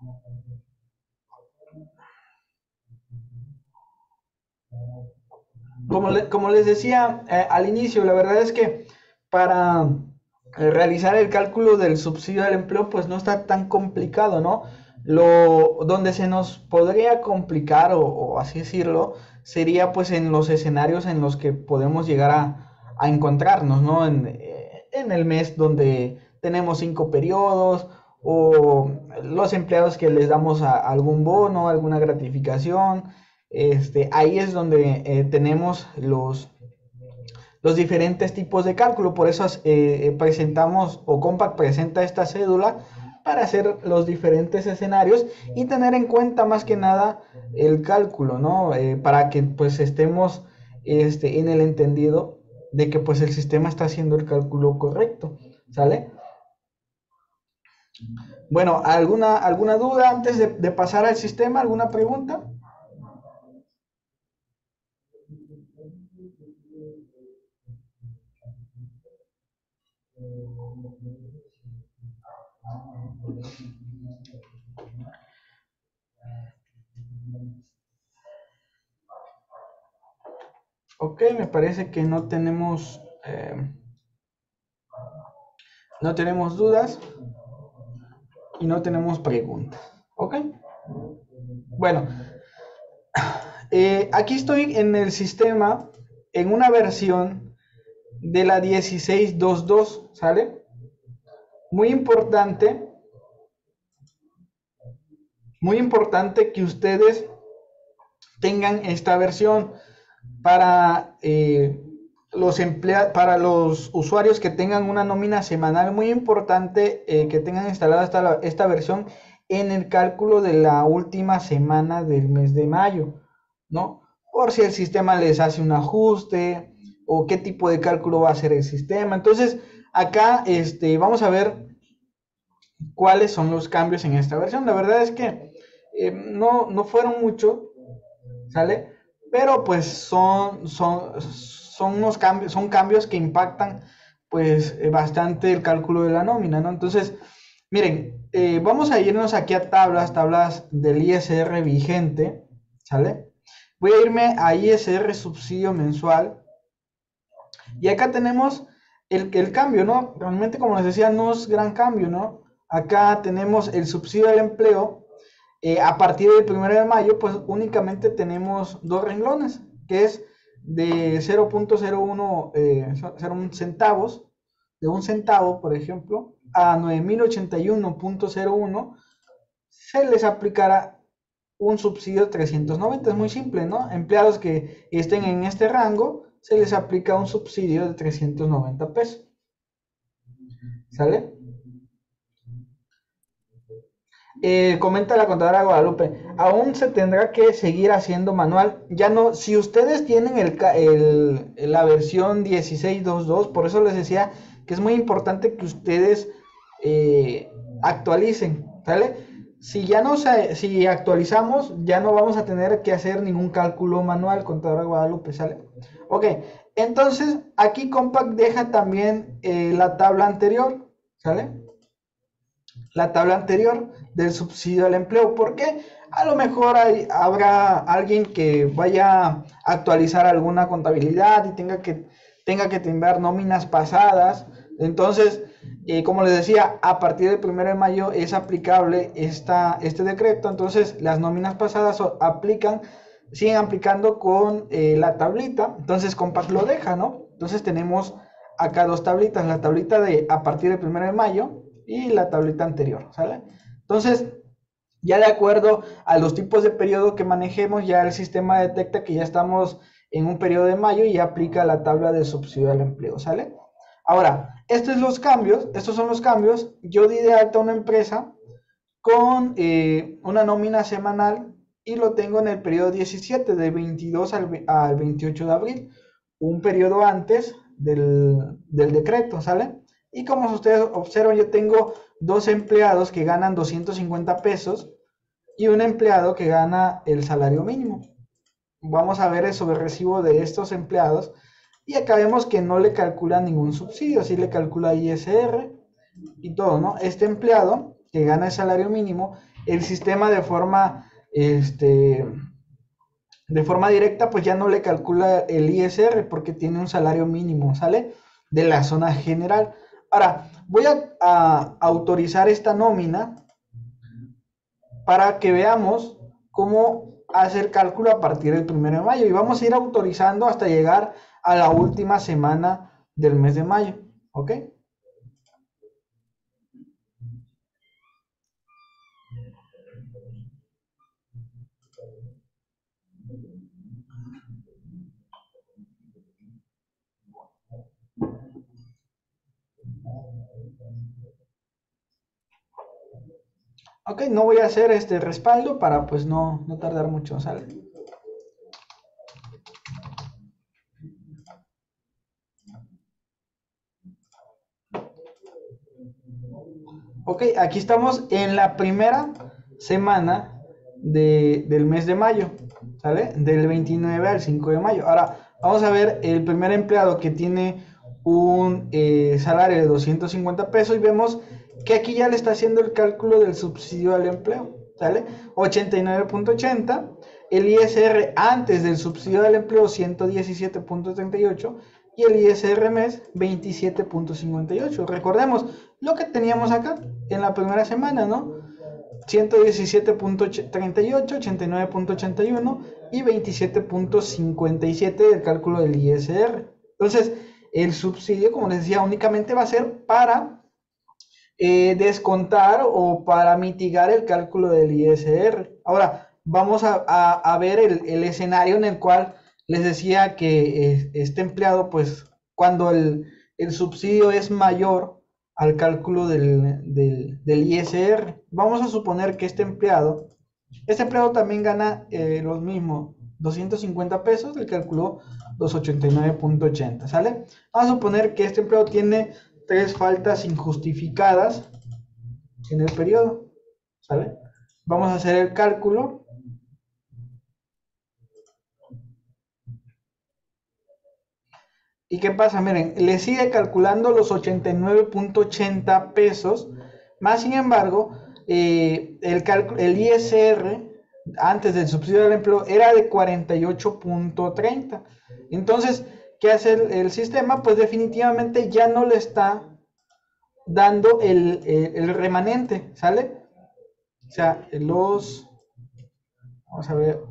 Como les decía al inicio, la verdad es que para realizar el cálculo del subsidio al empleo, pues no está tan complicado, ¿no? Donde se nos podría complicar, o así decirlo, sería pues en los escenarios en los que podemos llegar a encontrarnos, ¿no? En el mes donde tenemos 5 periodos, o los empleados que les damos algún bono, alguna gratificación. Ahí es donde tenemos los diferentes tipos de cálculo. Por eso presentamos, o Compact presenta esta cédula para hacer los diferentes escenarios y tener en cuenta más que nada el cálculo, ¿no? Para que pues estemos en el entendido de que pues el sistema está haciendo el cálculo correcto, ¿sale? Bueno, ¿alguna duda antes de pasar al sistema? ¿Alguna pregunta? Ok, me parece que no tenemos dudas y no tenemos preguntas. Ok. Bueno, aquí estoy en el sistema en una versión de la 16.2.2, ¿sale? Muy importante que ustedes tengan esta versión para para los usuarios que tengan una nómina semanal. Muy importante que tengan instalada esta versión en el cálculo de la última semana del mes de mayo, ¿no? Por si el sistema les hace un ajuste o qué tipo de cálculo va a hacer el sistema. Entonces, acá vamos a ver cuáles son los cambios en esta versión. La verdad es que no fueron mucho, ¿sale? Pero pues son unos cambios, son cambios que impactan pues bastante el cálculo de la nómina, ¿no? Entonces, miren, vamos a irnos aquí a tablas del ISR vigente, ¿sale? Voy a irme a ISR subsidio mensual y acá tenemos el cambio, ¿no? Realmente, como les decía, no es gran cambio, ¿no? Acá tenemos el subsidio del empleo. A partir del 1 de mayo, pues únicamente tenemos dos renglones, que es de 0.01 centavos, de un centavo, por ejemplo, a 9.081.01, se les aplicará un subsidio de 390. Es muy simple, ¿no? Empleados que estén en este rango, se les aplica un subsidio de 390 pesos. ¿Sale? Comenta la contadora Guadalupe, aún se tendrá que seguir haciendo manual. Ya no, si ustedes tienen la versión 16.2.2, por eso les decía que es muy importante que ustedes actualicen, ¿sale? Si actualizamos, ya no vamos a tener que hacer ningún cálculo manual, contadora Guadalupe, ¿sale? Ok, entonces aquí Compact deja también la tabla anterior, ¿sale? La tabla anterior del subsidio al empleo, porque a lo mejor habrá alguien que vaya a actualizar alguna contabilidad y tenga que timbar nóminas pasadas. Entonces, como les decía, a partir del 1 de mayo es aplicable este decreto. Entonces, las nóminas pasadas siguen aplicando con la tablita. Entonces, Compact lo deja, ¿no? Entonces, tenemos acá dos tablitas, la tablita de a partir del 1 de mayo y la tablita anterior, ¿sale? Entonces, ya de acuerdo a los tipos de periodo que manejemos, ya el sistema detecta que ya estamos en un periodo de mayo y aplica la tabla de subsidio al empleo, ¿sale? Ahora, estos son los cambios. Yo di de alta una empresa con una nómina semanal y lo tengo en el periodo 17, de 22 al 28 de abril, un periodo antes del decreto, ¿sale? Y como ustedes observan, yo tengo dos empleados que ganan 250 pesos y un empleado que gana el salario mínimo. Vamos a ver el sobrerecibo de estos empleados y acá vemos que no le calcula ningún subsidio, así le calcula ISR y todo, ¿no? Este empleado que gana el salario mínimo, el sistema de forma directa, pues ya no le calcula el ISR porque tiene un salario mínimo, ¿sale? De la zona general. Ahora, voy a autorizar esta nómina para que veamos cómo hacer cálculo a partir del 1 de mayo. Y vamos a ir autorizando hasta llegar a la última semana del mes de mayo, ¿ok? Ok, no voy a hacer este respaldo para pues no tardar mucho, ¿sale? Ok, aquí estamos en la primera semana del mes de mayo, ¿sale? Del 29 al 5 de mayo. Ahora, vamos a ver el primer empleado que tiene un salario de 250 pesos y vemos que aquí ya le está haciendo el cálculo del subsidio al empleo, ¿sale? 89.80, el ISR antes del subsidio al empleo 117.38 y el ISR mes 27.58. Recordemos lo que teníamos acá en la primera semana, ¿no? 117.38, 89.81 y 27.57 del cálculo del ISR. Entonces, el subsidio, como les decía, únicamente va a ser para descontar o para mitigar el cálculo del ISR. Ahora, vamos a ver el escenario en el cual les decía que este empleado, pues, cuando el subsidio es mayor al cálculo del ISR, vamos a suponer que este empleado también gana los mismos 250 pesos, le calculó 289.80, ¿sale? Vamos a suponer que este empleado tiene 3 faltas injustificadas en el periodo, ¿sale? Vamos a hacer el cálculo. ¿Y qué pasa? Miren, le sigue calculando los 89.80 pesos, más sin embargo, el ISR antes del subsidio del empleo era de 48.30. Entonces, ¿qué hace el sistema? Pues definitivamente ya no le está dando el remanente, ¿sale? O sea, vamos a ver,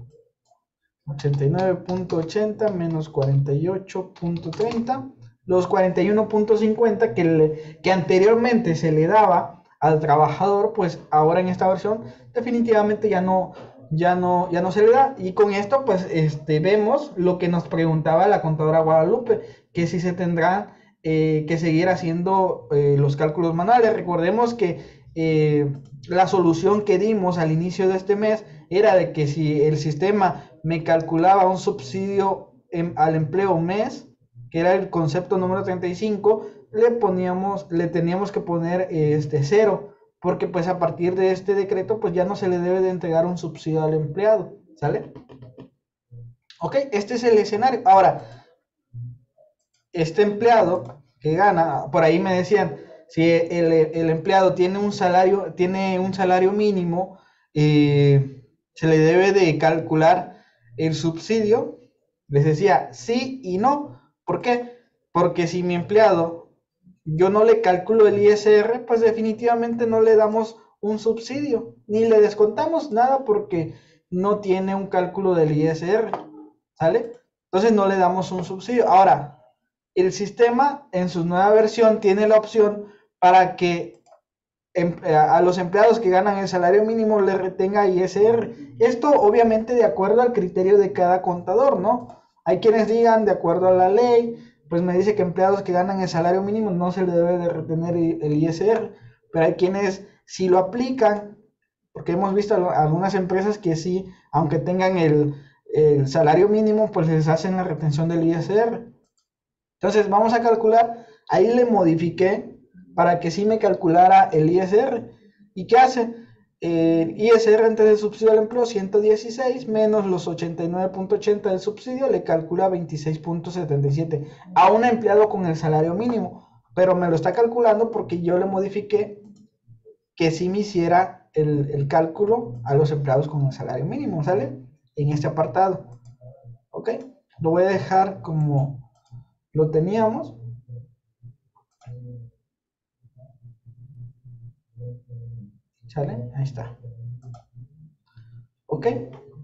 89.80 menos 48.30, los 41.50 que anteriormente se le daba al trabajador, pues ahora en esta versión definitivamente ya no se le da. Y con esto pues vemos lo que nos preguntaba la contadora Guadalupe, que si se tendrán que seguir haciendo los cálculos manuales. Recordemos que la solución que dimos al inicio de este mes era de que si el sistema me calculaba un subsidio al empleo mes, que era el concepto número 35, le teníamos que poner 0, porque pues a partir de este decreto pues ya no se le debe de entregar un subsidio al empleado, ¿sale? Ok, este es el escenario. Ahora, este empleado que gana, por ahí me decían, si el empleado tiene un salario mínimo, se le debe de calcular el subsidio. Les decía sí y no. ¿Por qué? Porque si mi empleado, yo no le calculo el ISR, pues definitivamente no le damos un subsidio, ni le descontamos nada porque no tiene un cálculo del ISR, ¿sale? Entonces no le damos un subsidio. Ahora, el sistema en su nueva versión tiene la opción para que a los empleados que ganan el salario mínimo le retenga ISR. Esto obviamente de acuerdo al criterio de cada contador, ¿no? Hay quienes digan, de acuerdo a la ley, pues me dice que empleados que ganan el salario mínimo no se le debe de retener el ISR, pero hay quienes sí lo aplican, porque hemos visto algunas empresas que sí, aunque tengan el salario mínimo, pues les hacen la retención del ISR. Entonces vamos a calcular, ahí le modifiqué para que sí me calculara el ISR. ¿Y qué hace? El ISR antes del subsidio al empleo 116 menos los 89.80 del subsidio le calcula 26.77 a un empleado con el salario mínimo, pero me lo está calculando porque yo le modifiqué que sí me hiciera el cálculo a los empleados con el salario mínimo, ¿sale? En este apartado, ¿ok? Lo voy a dejar como lo teníamos. ¿Sale? Ahí está. ¿Ok?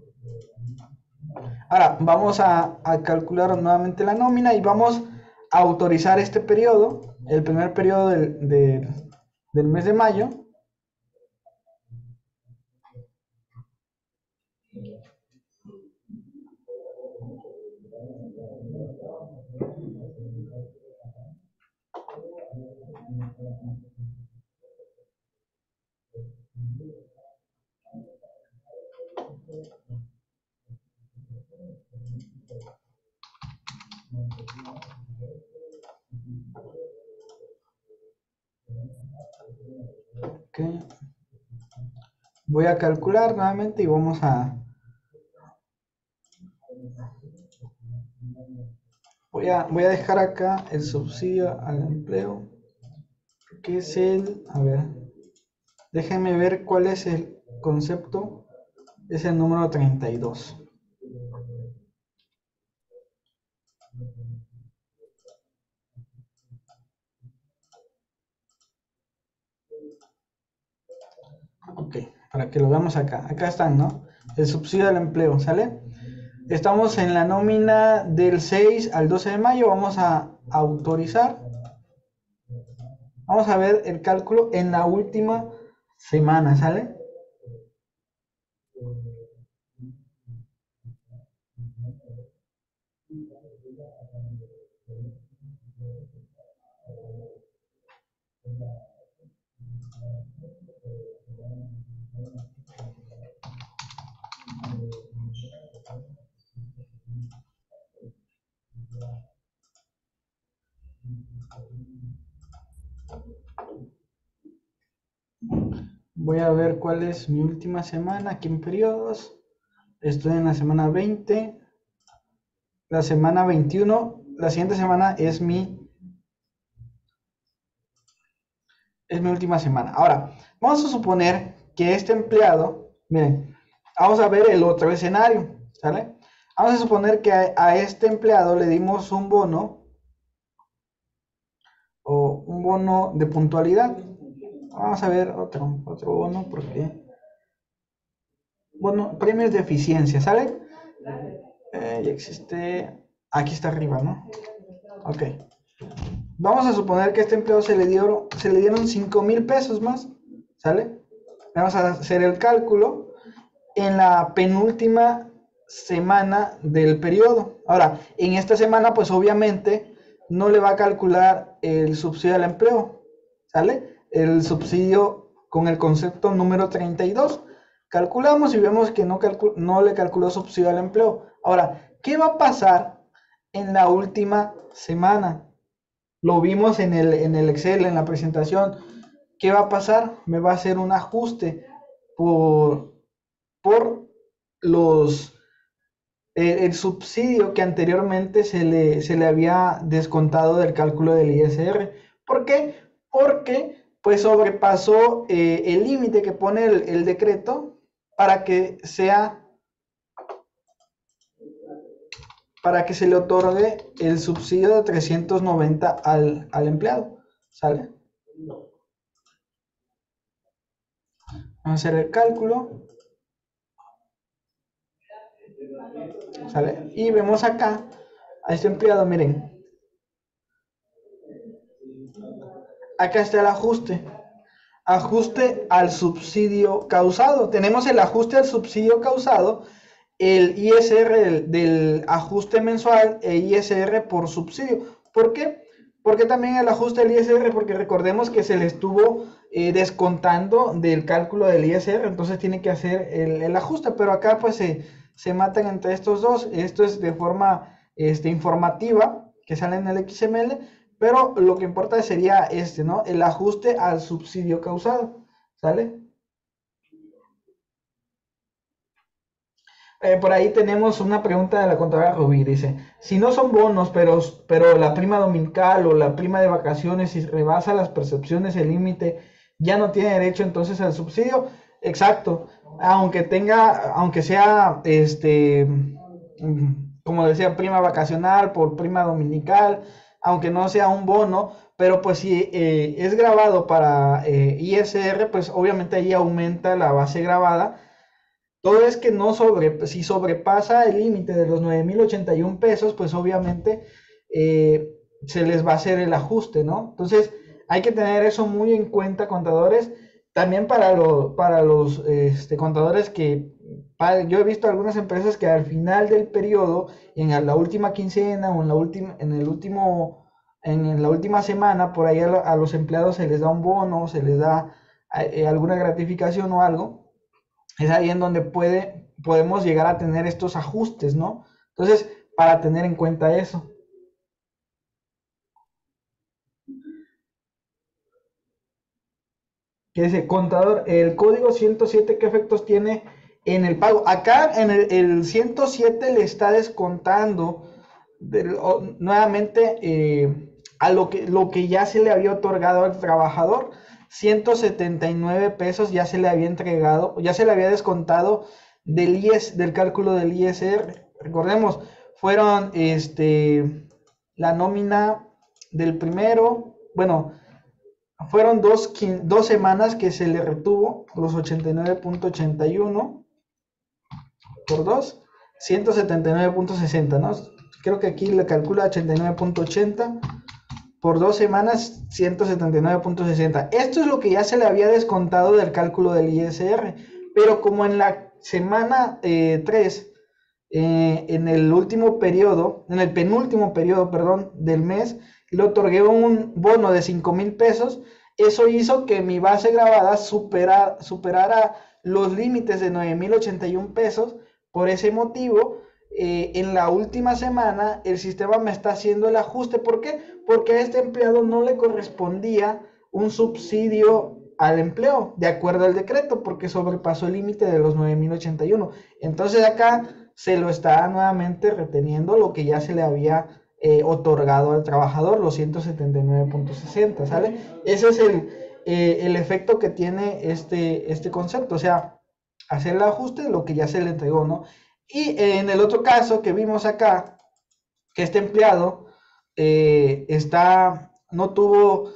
Ahora vamos a calcular nuevamente la nómina y vamos a autorizar este periodo, el primer periodo del mes de mayo. Okay. Voy a calcular nuevamente y vamos voy a dejar acá el subsidio al empleo, que es a ver, déjenme ver cuál es el concepto, es el número 32. Ok, para que lo veamos acá. Acá están, ¿no? El subsidio al empleo, ¿sale? Estamos en la nómina del 6 al 12 de mayo. Vamos a autorizar. Vamos a ver el cálculo en la última semana, ¿sale? Voy a ver cuál es mi última semana aquí en periodos. Estoy en la semana 20. La semana 21. La siguiente semana es mi última semana. Ahora, vamos a suponer que este empleado, miren, vamos a ver el otro escenario, ¿sale? Vamos a suponer que a este empleado le dimos un bono o un bono de puntualidad. Vamos a ver otro bono porque, bueno, premios de eficiencia, ¿sale? Ya existe, aquí está arriba, ¿no? Ok. Vamos a suponer que a este empleado se le dieron 5,000 pesos más, ¿sale? Vamos a hacer el cálculo en la penúltima semana del periodo. Ahora, en esta semana, pues obviamente no le va a calcular el subsidio al empleo, ¿sale? El subsidio con el concepto número 32. Calculamos y vemos que no le calculó subsidio al empleo. Ahora, ¿qué va a pasar en la última semana? Lo vimos en el Excel, en la presentación. ¿Qué va a pasar? Me va a hacer un ajuste por el subsidio que anteriormente se le había descontado del cálculo del ISR. ¿Por qué? Porque pues sobrepasó el límite que pone el decreto para que se le otorgue el subsidio de 390 al empleado. ¿Sale? Vamos a hacer el cálculo. ¿Sale? Y vemos acá a este empleado, miren, acá está el ajuste. Ajuste al subsidio causado. Tenemos el ajuste al subsidio causado, el ISR del ajuste mensual e ISR por subsidio. ¿Por qué? Porque también el ajuste del ISR, porque recordemos que se le estuvo descontando del cálculo del ISR, entonces tiene que hacer el ajuste, pero acá pues se matan entre estos dos. Esto es de forma informativa, que sale en el XML, pero lo que importa sería ¿no? El ajuste al subsidio causado, ¿sale? Por ahí tenemos una pregunta de la contadora Rubí, dice, si no son bonos, pero la prima dominical o la prima de vacaciones, si rebasa las percepciones el límite, ya no tiene derecho entonces al subsidio. Exacto, aunque sea, como decía, prima vacacional por prima dominical, aunque no sea un bono, pero pues si es grabado para ISR, pues obviamente ahí aumenta la base grabada. Todo es que si sobrepasa el límite de los 9,081 pesos, pues obviamente se les va a hacer el ajuste, ¿no? Entonces hay que tener eso muy en cuenta, contadores. También para los contadores yo he visto algunas empresas que al final del periodo, en la última quincena o en la última semana, por ahí a los empleados se les da un bono, se les da alguna gratificación o algo. Es ahí en donde podemos llegar a tener estos ajustes, ¿no? Entonces, para tener en cuenta eso. ¿Qué dice? Contador, el código 107, ¿qué efectos tiene en el pago? Acá en el 107 le está descontando nuevamente a lo que ya se le había otorgado al trabajador. 179 pesos ya se le había entregado, ya se le había descontado del cálculo del ISR. Recordemos, fueron la nómina del primero, bueno, fueron dos semanas que se le retuvo los 89,81 por 2, 179,60, ¿no? Creo que aquí le calcula 89,80 por 2 semanas, 179,60. Esto es lo que ya se le había descontado del cálculo del ISR, pero como en la semana 3, en el penúltimo periodo, perdón, del mes, le otorgué un bono de 5,000 pesos. Eso hizo que mi base grabada superara los límites de 9,081 pesos. Por ese motivo, en la última semana el sistema me está haciendo el ajuste. ¿Por qué? Porque a este empleado no le correspondía un subsidio al empleo de acuerdo al decreto, porque sobrepasó el límite de los 9,081. Entonces acá se lo está nuevamente reteniendo lo que ya se le había otorgado al trabajador, los 179,60, ¿sale? Ese es el efecto que tiene este concepto, o sea, hacer el ajuste de lo que ya se le entregó, ¿no? Y en el otro caso que vimos acá, que este empleado no tuvo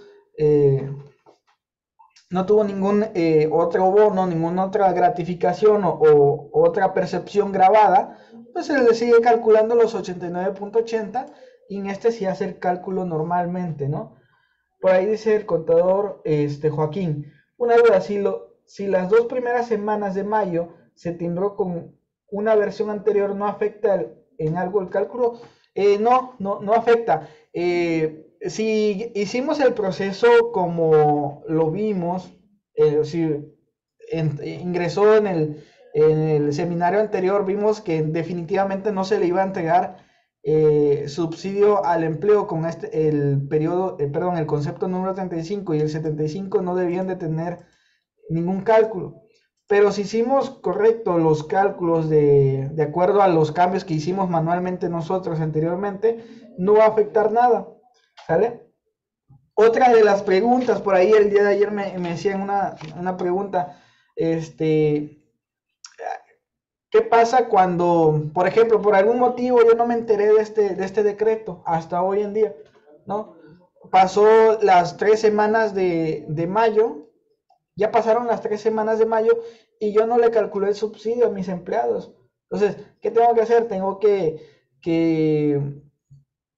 ningún otro bono, ninguna otra gratificación o otra percepción grabada, pues se le sigue calculando los 89,80 y en este sí hace el cálculo normalmente, ¿no? Por ahí dice el contador Joaquín, una duda, si las 2 primeras semanas de mayo se timbró con una versión anterior, ¿no afecta en algo el cálculo? No afecta. Si hicimos el proceso como lo vimos, si ingresó en el seminario anterior, vimos que definitivamente no se le iba a entregar subsidio al empleo con el concepto número 35 y el 75 no debían de tener ningún cálculo. Pero si hicimos correcto los cálculos de acuerdo a los cambios que hicimos manualmente nosotros anteriormente, no va a afectar nada, ¿sale? Otra de las preguntas, por ahí el día de ayer me hacían una pregunta, ¿qué pasa cuando, por ejemplo, por algún motivo yo no me enteré de este decreto hasta hoy en día, ¿no? Pasó las 3 semanas de mayo, ya pasaron las 3 semanas de mayo y yo no le calculé el subsidio a mis empleados. Entonces, ¿qué tengo que hacer? Tengo que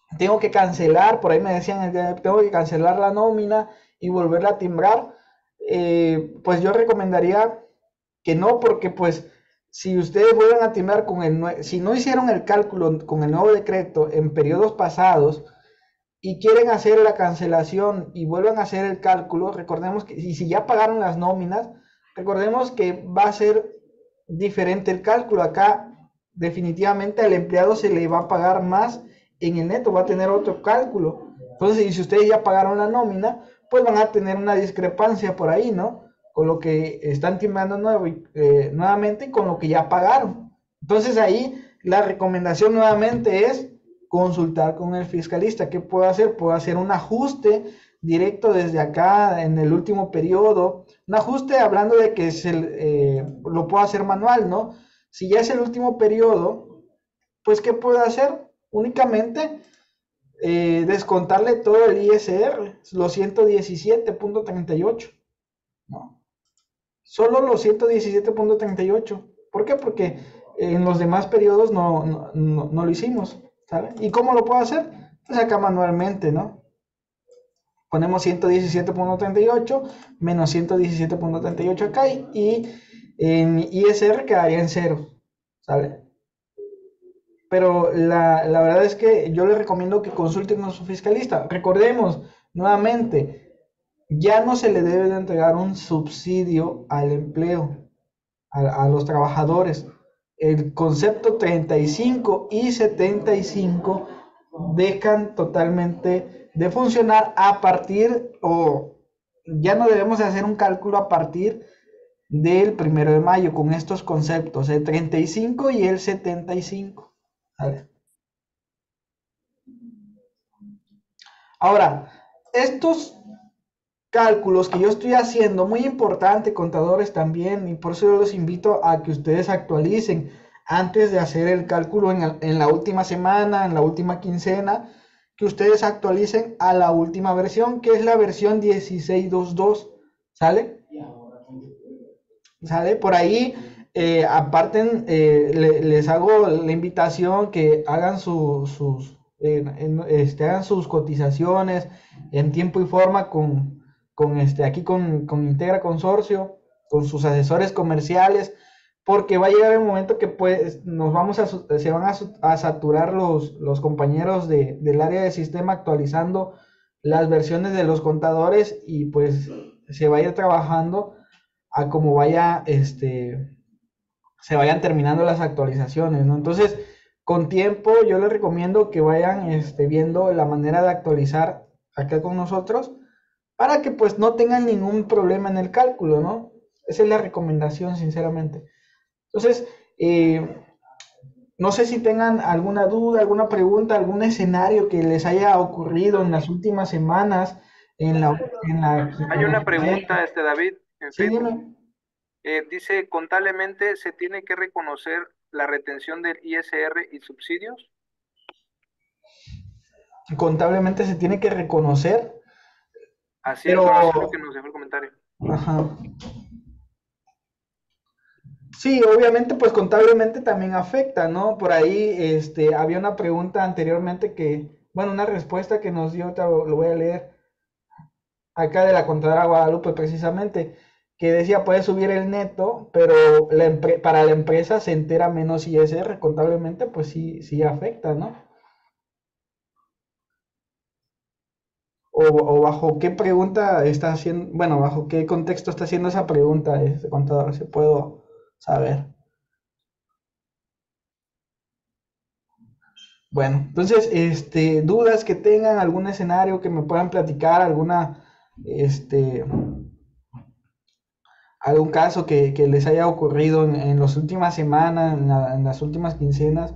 tengo que cancelar, por ahí me decían, tengo que cancelar la nómina y volverla a timbrar, pues yo recomendaría que no, porque pues si ustedes vuelven a timbrar si no hicieron el cálculo con el nuevo decreto en periodos pasados y quieren hacer la cancelación y vuelvan a hacer el cálculo, recordemos que, y si ya pagaron las nóminas, recordemos que va a ser diferente el cálculo. Acá definitivamente al empleado se le va a pagar más en el neto, va a tener otro cálculo. Entonces, y si ustedes ya pagaron la nómina, pues van a tener una discrepancia por ahí, ¿no? Con lo que están timbrando nuevamente y con lo que ya pagaron. Entonces ahí la recomendación nuevamente es consultar con el fiscalista. ¿Qué puedo hacer? Puedo hacer un ajuste directo desde acá en el último periodo. Un ajuste hablando de que lo puedo hacer manual, ¿no? Si ya es el último periodo, pues ¿qué puedo hacer? Únicamente descontarle todo el ISR, los 117.38, ¿no? Solo los 117.38. ¿Por qué? Porque en los demás periodos no lo hicimos, ¿sabe? ¿Y cómo lo puedo hacer? Pues acá manualmente, ¿no? Ponemos 117.38 menos 117.38 acá y en ISR quedaría en 0, ¿sale? Pero la verdad es que yo les recomiendo que consulten a su fiscalista. Recordemos, nuevamente, ya no se le debe de entregar un subsidio al empleo, a los trabajadores. El concepto 35 y 75 dejan totalmente de funcionar o ya no debemos de hacer un cálculo a partir del 1 de mayo con estos conceptos, el 35 y el 75. ¿Vale? Ahora, estos cálculos que yo estoy haciendo, muy importante, contadores también, y por eso yo los invito a que ustedes actualicen antes de hacer el cálculo en la última semana, en la última quincena, que ustedes actualicen a la última versión, que es la versión 16.22, ¿sale? ¿Sale? Por ahí, aparten, les hago la invitación que hagan hagan sus cotizaciones en tiempo y forma aquí con Integra Consorcio, con sus asesores comerciales, porque va a llegar el momento que pues se van a saturar los compañeros del área de sistema actualizando las versiones de los contadores y pues se va a ir trabajando a como se vayan terminando las actualizaciones, ¿no? Entonces, con tiempo yo les recomiendo que vayan viendo la manera de actualizar acá con nosotros para que pues no tengan ningún problema en el cálculo, ¿no? Esa es la recomendación, sinceramente. Entonces, no sé si tengan alguna duda, alguna pregunta, algún escenario que les haya ocurrido en las últimas semanas Hay una pregunta, David, en Sí, Facebook. dime. Dice, contablemente se tiene que reconocer la retención del ISR y subsidios. Contablemente se tiene que reconocer, Así es, pero... bueno, así es lo que nos dejó el comentario. Ajá. Sí, obviamente, pues contablemente también afecta, ¿no? Por ahí, había una pregunta anteriormente bueno, una respuesta que nos dio, ahorita lo voy a leer, acá de la contadora Guadalupe precisamente, que decía, puede subir el neto, pero para la empresa se entera menos ISR, contablemente, pues sí afecta, ¿no? O bajo qué pregunta está haciendo, bueno, bajo qué contexto está haciendo esa pregunta, contador, si puedo saber. Bueno, entonces, dudas que tengan, algún escenario que me puedan platicar, algún caso que les haya ocurrido en las últimas semanas, en las últimas quincenas,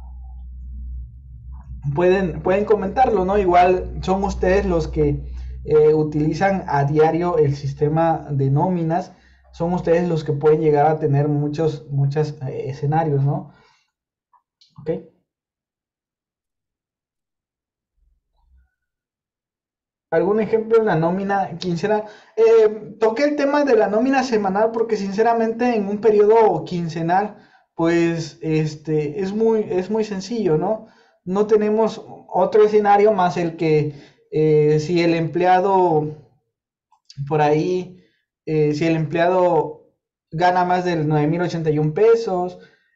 pueden comentarlo, ¿no? Igual son ustedes los que utilizan a diario el sistema de nóminas, son ustedes los que pueden llegar a tener muchos escenarios, ¿no? ¿Ok? ¿Algún ejemplo en la nómina quincena? Toqué el tema de la nómina semanal porque sinceramente en un periodo quincenal, pues es muy sencillo, ¿no? No tenemos otro escenario más el que si el empleado por ahí, si el empleado gana más de 9,081 pesos,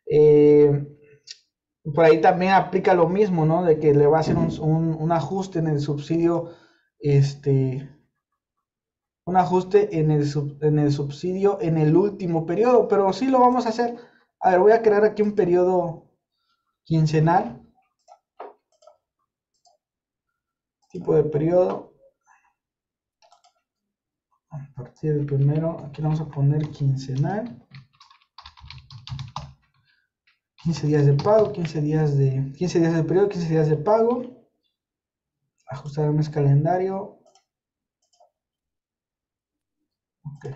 por ahí también aplica lo mismo, ¿no? De que le va a hacer un ajuste en el subsidio, un ajuste en el subsidio en el último periodo, pero sí lo vamos a hacer. A ver, voy a crear aquí un periodo quincenal, tipo de periodo. A partir del primero, aquí vamos a poner quincenal. 15 días de pago, 15 días de periodo, 15 días de pago. Ajustar el mes calendario. Ok.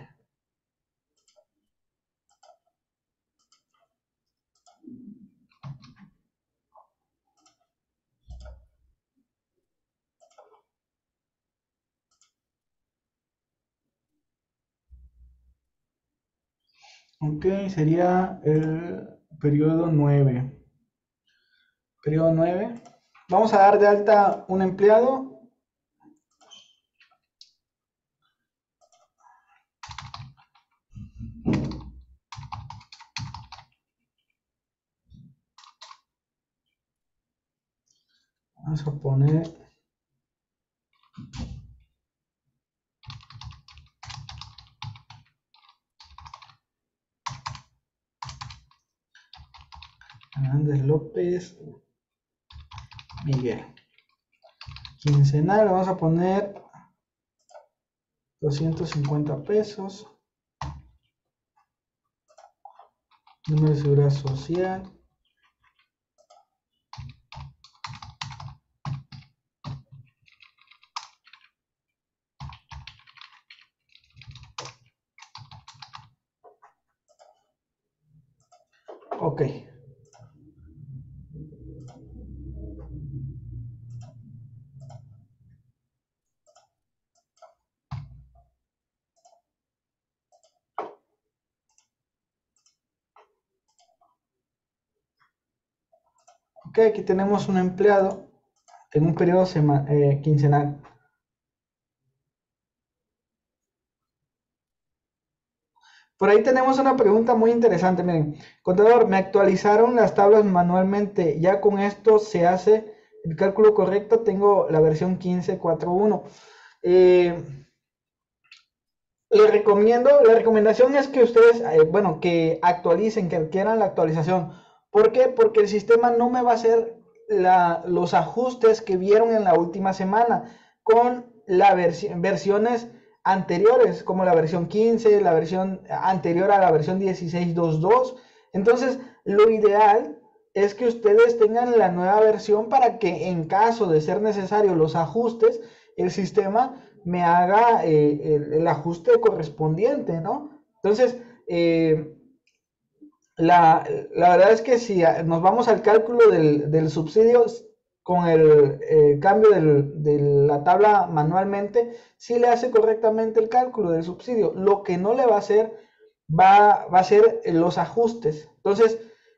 Ok, sería el periodo 9. Periodo 9. Vamos a dar de alta un empleado. Vamos a poner Hernández López Miguel. Quincenal, vamos a poner 250 pesos. Número de seguridad social. Ok. Ok, aquí tenemos un empleado en un periodo quincenal. Por ahí tenemos una pregunta muy interesante. Miren, contador, me actualizaron las tablas manualmente. Ya con esto se hace el cálculo correcto. Tengo la versión 15.4.1. La recomendación es que ustedes, bueno, que actualicen, que quieran la actualización. ¿Por qué? Porque el sistema no me va a hacer los ajustes que vieron en la última semana con las versiones anteriores, como la versión 15, la versión anterior a la versión 16.2.2. Entonces, lo ideal es que ustedes tengan la nueva versión para que en caso de ser necesario los ajustes, el sistema me haga el ajuste correspondiente, ¿no? Entonces, la verdad es que si nos vamos al cálculo del subsidio con el cambio de la tabla manualmente, sí le hace correctamente el cálculo del subsidio. Lo que no le va a hacer va a ser los ajustes. Entonces,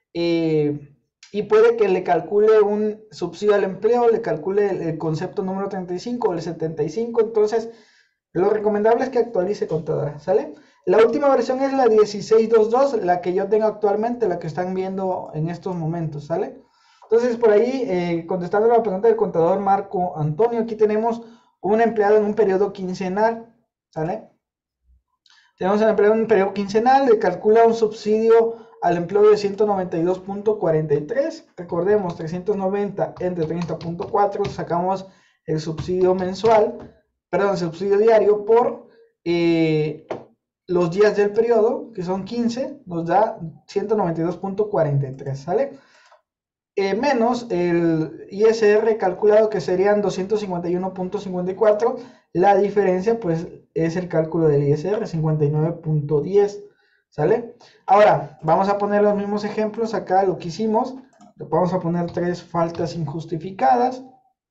y puede que le calcule un subsidio al empleo, le calcule el concepto número 35 o el 75. Entonces, lo recomendable es que actualice contadora, ¿sale? La última versión es la 16.2.2, la que yo tengo actualmente, la que están viendo en estos momentos, ¿sale? Entonces, por ahí, contestando la pregunta del contador Marco Antonio, aquí tenemos un empleado en un periodo quincenal, ¿sale? Tenemos un empleado en un periodo quincenal, le calcula un subsidio al empleo de 192.43. Recordemos, 390 entre 30.4, sacamos el subsidio mensual, perdón, el subsidio diario por los días del periodo, que son 15, nos da 192.43, ¿sale? Menos el ISR calculado, que serían 251.54. La diferencia pues es el cálculo del ISR, 59.10, ¿sale? Ahora vamos a poner los mismos ejemplos. Acá lo que hicimos, vamos a poner 3 faltas injustificadas.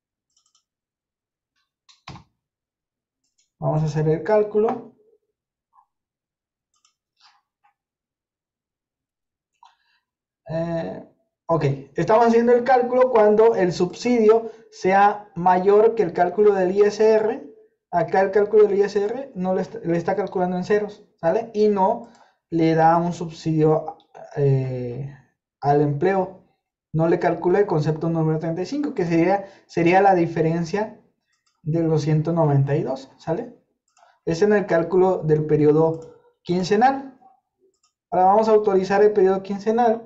Vamos a hacer el cálculo. Ok, estamos haciendo el cálculo cuando el subsidio sea mayor que el cálculo del ISR. Acá el cálculo del ISR no le está calculando en ceros, ¿sale? Y no le da un subsidio al empleo. No le calcula el concepto número 35, que sería la diferencia de los 192, ¿sale? Es en el cálculo del periodo quincenal. Ahora vamos a autorizar el periodo quincenal.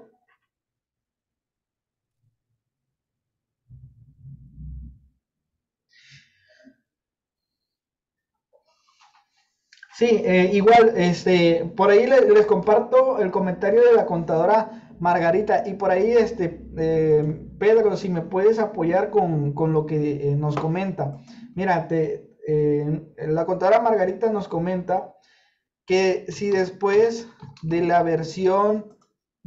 Sí, igual, por ahí les comparto el comentario de la contadora Margarita y por ahí, Pedro, si me puedes apoyar con lo que nos comenta. Mira, la contadora Margarita nos comenta que si después de la versión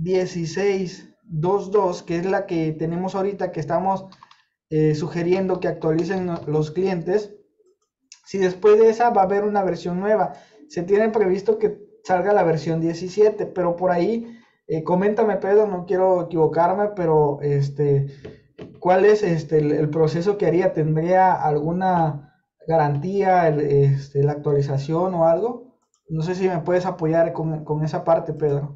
16.2.2, que es la que tenemos ahorita, que estamos sugiriendo que actualicen los clientes, si después de esa va a haber una versión nueva, se tiene previsto que salga la versión 17, pero por ahí, coméntame Pedro, no quiero equivocarme, pero ¿cuál es el proceso que haría? ¿Tendría alguna garantía, la actualización o algo? No sé si me puedes apoyar con esa parte, Pedro.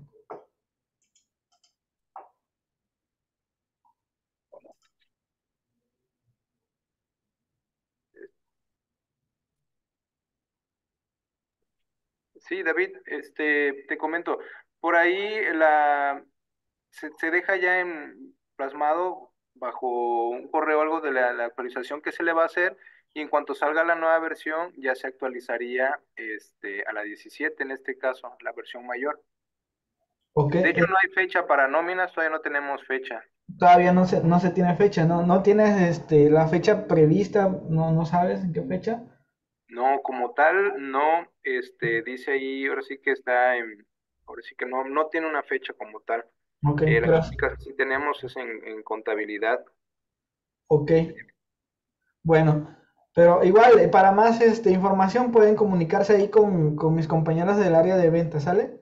Sí, David, te comento, por ahí se deja ya plasmado bajo un correo algo de la actualización que se le va a hacer y en cuanto salga la nueva versión ya se actualizaría a la 17 en este caso, la versión mayor. Ok, De hecho, no hay fecha para nóminas, todavía no tenemos fecha. todavía no se tiene fecha, ¿no? ¿No tienes la fecha prevista? ¿No sabes en qué fecha? No, como tal, no, dice ahí, ahora sí que ahora sí que no tiene una fecha como tal. Ok, Las pero, únicas que sí tenemos es en contabilidad. ok. Bueno, pero igual, para más información pueden comunicarse ahí con mis compañeros del área de ventas, ¿sale?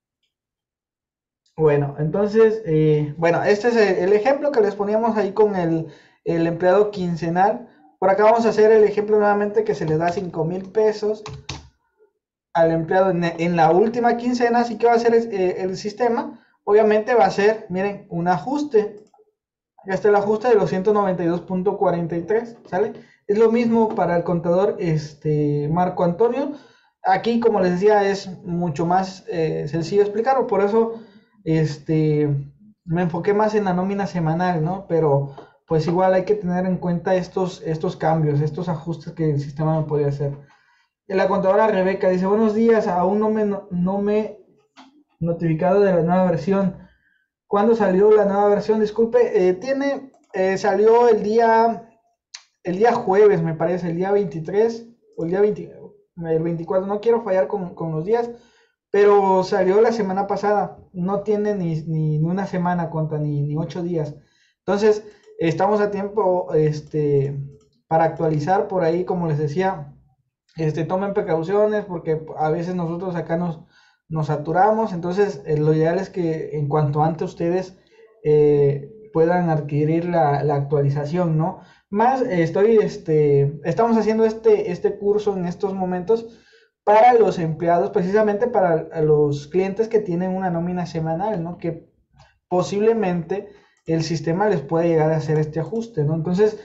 Bueno, entonces, bueno, este es el ejemplo que les poníamos ahí con el empleado quincenal. Por acá vamos a hacer el ejemplo nuevamente que se le da 5,000 pesos al empleado en la última quincena. Así que va a hacer el sistema. Obviamente va a ser, miren, un ajuste. Ya está el ajuste de los 192.43, ¿sale? Es lo mismo para el contador Marco Antonio. Aquí, como les decía, es mucho más sencillo explicarlo, por eso me enfoqué más en la nómina semanal, ¿no? Pero pues igual hay que tener en cuenta estos cambios, estos ajustes que el sistema me podía hacer. Y la contadora Rebeca dice, buenos días, aún no me he notificado de la nueva versión. ¿Cuándo salió la nueva versión? Disculpe, salió el día jueves, me parece, el día 23 o el 24, no quiero fallar con los días, pero salió la semana pasada, no tiene ni una semana conta, ni 8 días. Entonces, estamos a tiempo para actualizar por ahí, como les decía, tomen precauciones porque a veces nosotros acá nos saturamos, entonces lo ideal es que en cuanto antes ustedes puedan adquirir la actualización, ¿no? Más estamos haciendo este curso en estos momentos para los empleados, precisamente para los clientes que tienen una nómina semanal, ¿no? Que posiblemente el sistema les pueda llegar a hacer este ajuste, ¿no? Entonces,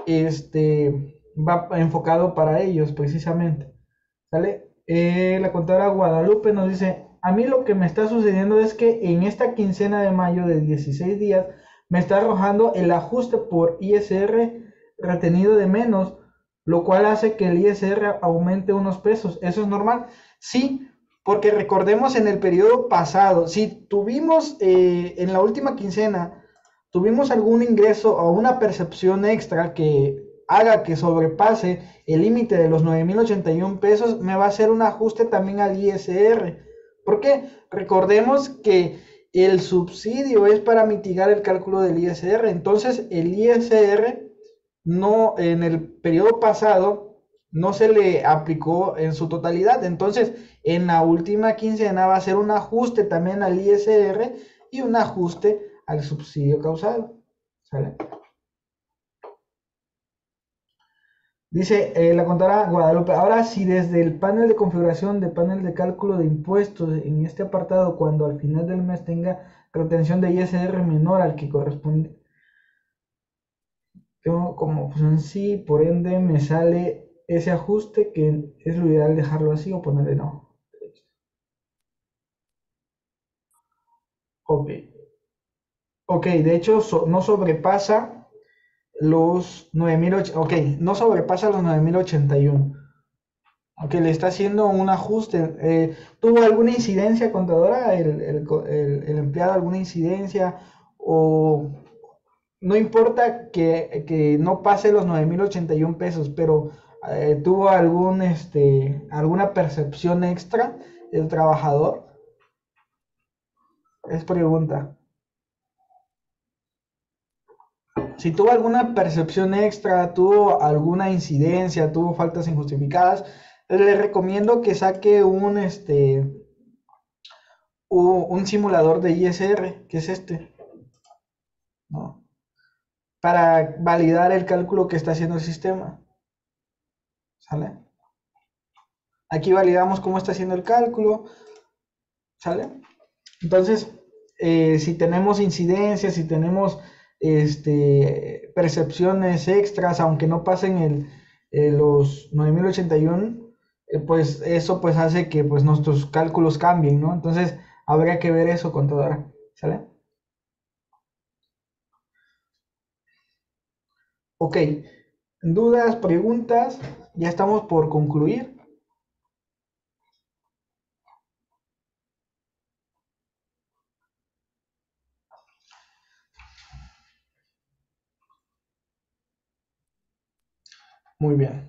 va enfocado para ellos precisamente, ¿sale? La contadora Guadalupe nos dice, a mí lo que me está sucediendo es que en esta quincena de mayo de 16 días me está arrojando el ajuste por ISR retenido de menos, lo cual hace que el ISR aumente unos pesos. ¿Eso es normal? Sí, porque recordemos en el periodo pasado, si tuvimos en la última quincena, tuvimos algún ingreso o una percepción extra que haga que sobrepase el límite de los 9,081 pesos, me va a hacer un ajuste también al ISR. ¿Por qué? Recordemos que el subsidio es para mitigar el cálculo del ISR. Entonces, el ISR no, en el periodo pasado no se le aplicó en su totalidad. Entonces, en la última quincena va a ser un ajuste también al ISR y un ajuste al subsidio causado, ¿sale? Dice la contadora Guadalupe, ahora si desde el panel de configuración de panel de cálculo de impuestos en este apartado, cuando al final del mes tenga retención de ISR menor al que corresponde, tengo como opción sí, por ende me sale ese ajuste que es lo ideal dejarlo así o ponerle no. Ok, ok, de hecho no sobrepasa los 9000, ok, no sobrepasa los 9081. Aunque le está haciendo un ajuste. ¿Tuvo alguna incidencia, contadora, el empleado, alguna incidencia? O no importa que no pase los 9081 pesos, pero tuvo alguna percepción extra el trabajador. Es pregunta. Si tuvo alguna percepción extra, tuvo alguna incidencia, tuvo faltas injustificadas, le recomiendo que saque un simulador de ISR, que es este, ¿no? Para validar el cálculo que está haciendo el sistema. ¿Sale? Aquí validamos cómo está haciendo el cálculo. ¿Sale? Entonces, si tenemos incidencias, si tenemos percepciones extras, aunque no pasen los 9081, pues eso pues hace que pues nuestros cálculos cambien, ¿no? Entonces, habría que ver eso, contadora. ¿Sale? Ok, dudas, preguntas, ya estamos por concluir. Muy bien.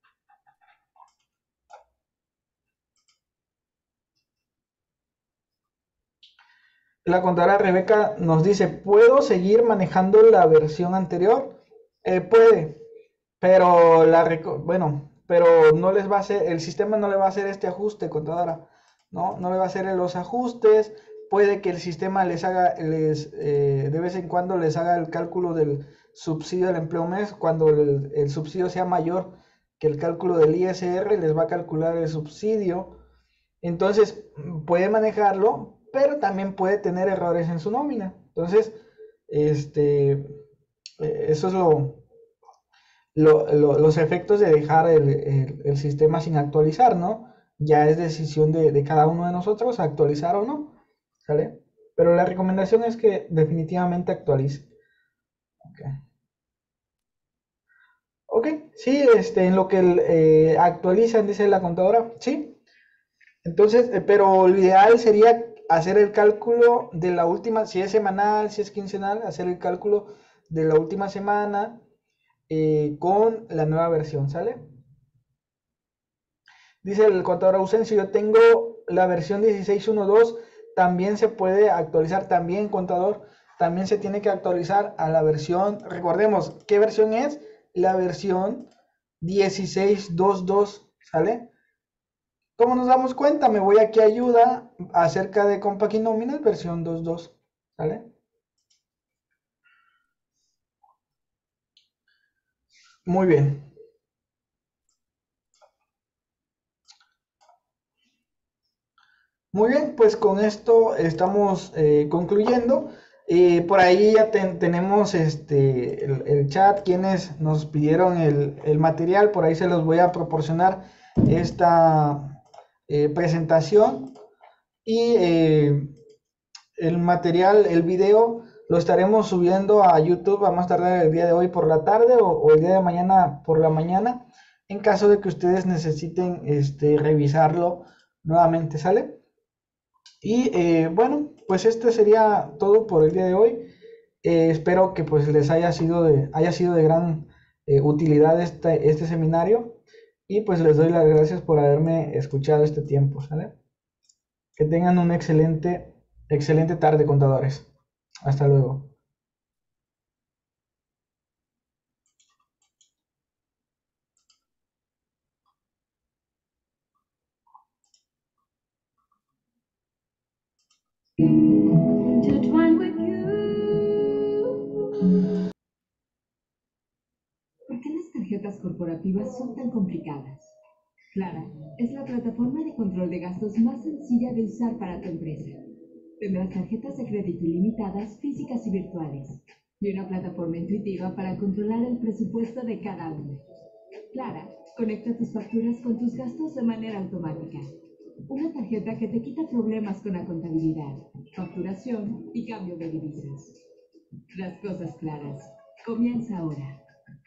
La contadora Rebeca nos dice, ¿puedo seguir manejando la versión anterior? Puede, pero bueno, pero no les va a hacer, el sistema no le va a hacer este ajuste, contadora, ¿no? No le va a hacer los ajustes. Puede que el sistema de vez en cuando les haga el cálculo del subsidio del empleo mes, cuando el subsidio sea mayor que el cálculo del ISR, les va a calcular el subsidio. Entonces, puede manejarlo, pero también puede tener errores en su nómina. Entonces, eso es los efectos de dejar el sistema sin actualizar, ¿no? Ya es decisión de cada uno de nosotros actualizar o no, ¿sale? Pero la recomendación es que definitivamente actualice. Ok, ok, sí, en lo que actualizan, dice la contadora, sí. Entonces, pero lo ideal sería hacer el cálculo de la última, si es semanal, si es quincenal, hacer el cálculo de la última semana con la nueva versión, ¿sale? Dice el contador Ausencio, yo tengo la versión 16.1.2, también se puede actualizar, también contador, también se tiene que actualizar a la versión, recordemos, ¿qué versión es? La versión 16.2.2, ¿sale? ¿Cómo nos damos cuenta? Me voy aquí a ayuda acerca de Compact y Nominal versión 2.2, ¿sale? Muy bien. Muy bien, pues con esto estamos concluyendo. Por ahí ya tenemos el chat, quienes nos pidieron el material, por ahí se los voy a proporcionar esta presentación y el material, el video, lo estaremos subiendo a YouTube a más tardar el día de hoy por la tarde o el día de mañana por la mañana, en caso de que ustedes necesiten revisarlo nuevamente, ¿sale? Y bueno, pues este sería todo por el día de hoy. Espero que pues les haya sido de gran utilidad este seminario y pues les doy las gracias por haberme escuchado este tiempo, ¿sale? Que tengan una excelente tarde, contadores. Hasta luego. Intertwined with you. corporativas son tan complicadas. Clara es la plataforma de control de gastos más sencilla de usar para tu empresa. Tendrás tarjetas de crédito ilimitadas, físicas y virtuales, y una plataforma intuitiva para controlar el presupuesto de cada una. Clara conecta tus facturas con tus gastos de manera automática. Una tarjeta que te quita problemas con la contabilidad, facturación y cambio de divisas. Las cosas claras. Comienza ahora.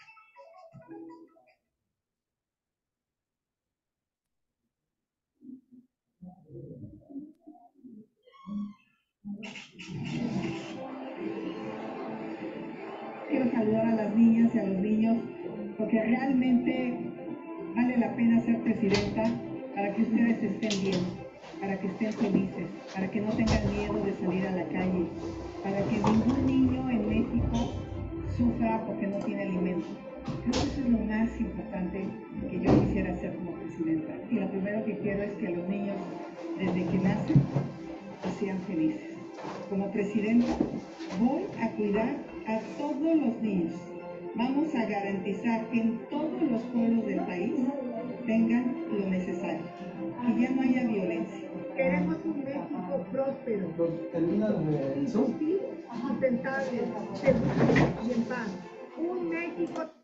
Quiero saludar a las niñas y a los niños porque realmente vale la pena ser presidenta para que ustedes estén bien, para que estén felices, para que no tengan miedo de salir a la calle, para que ningún niño en México sufra porque no tiene alimento. Creo que eso es lo más importante que yo quisiera hacer como presidenta. Y lo primero que quiero es que los niños, desde que nacen, pues sean felices. Como presidenta, voy a cuidar a todos los niños. Vamos a garantizar que en todos los pueblos del país tengan lo necesario, que ya no haya violencia. Queremos un México próspero, inclusivo, sustentable, seguro y en paz. Un México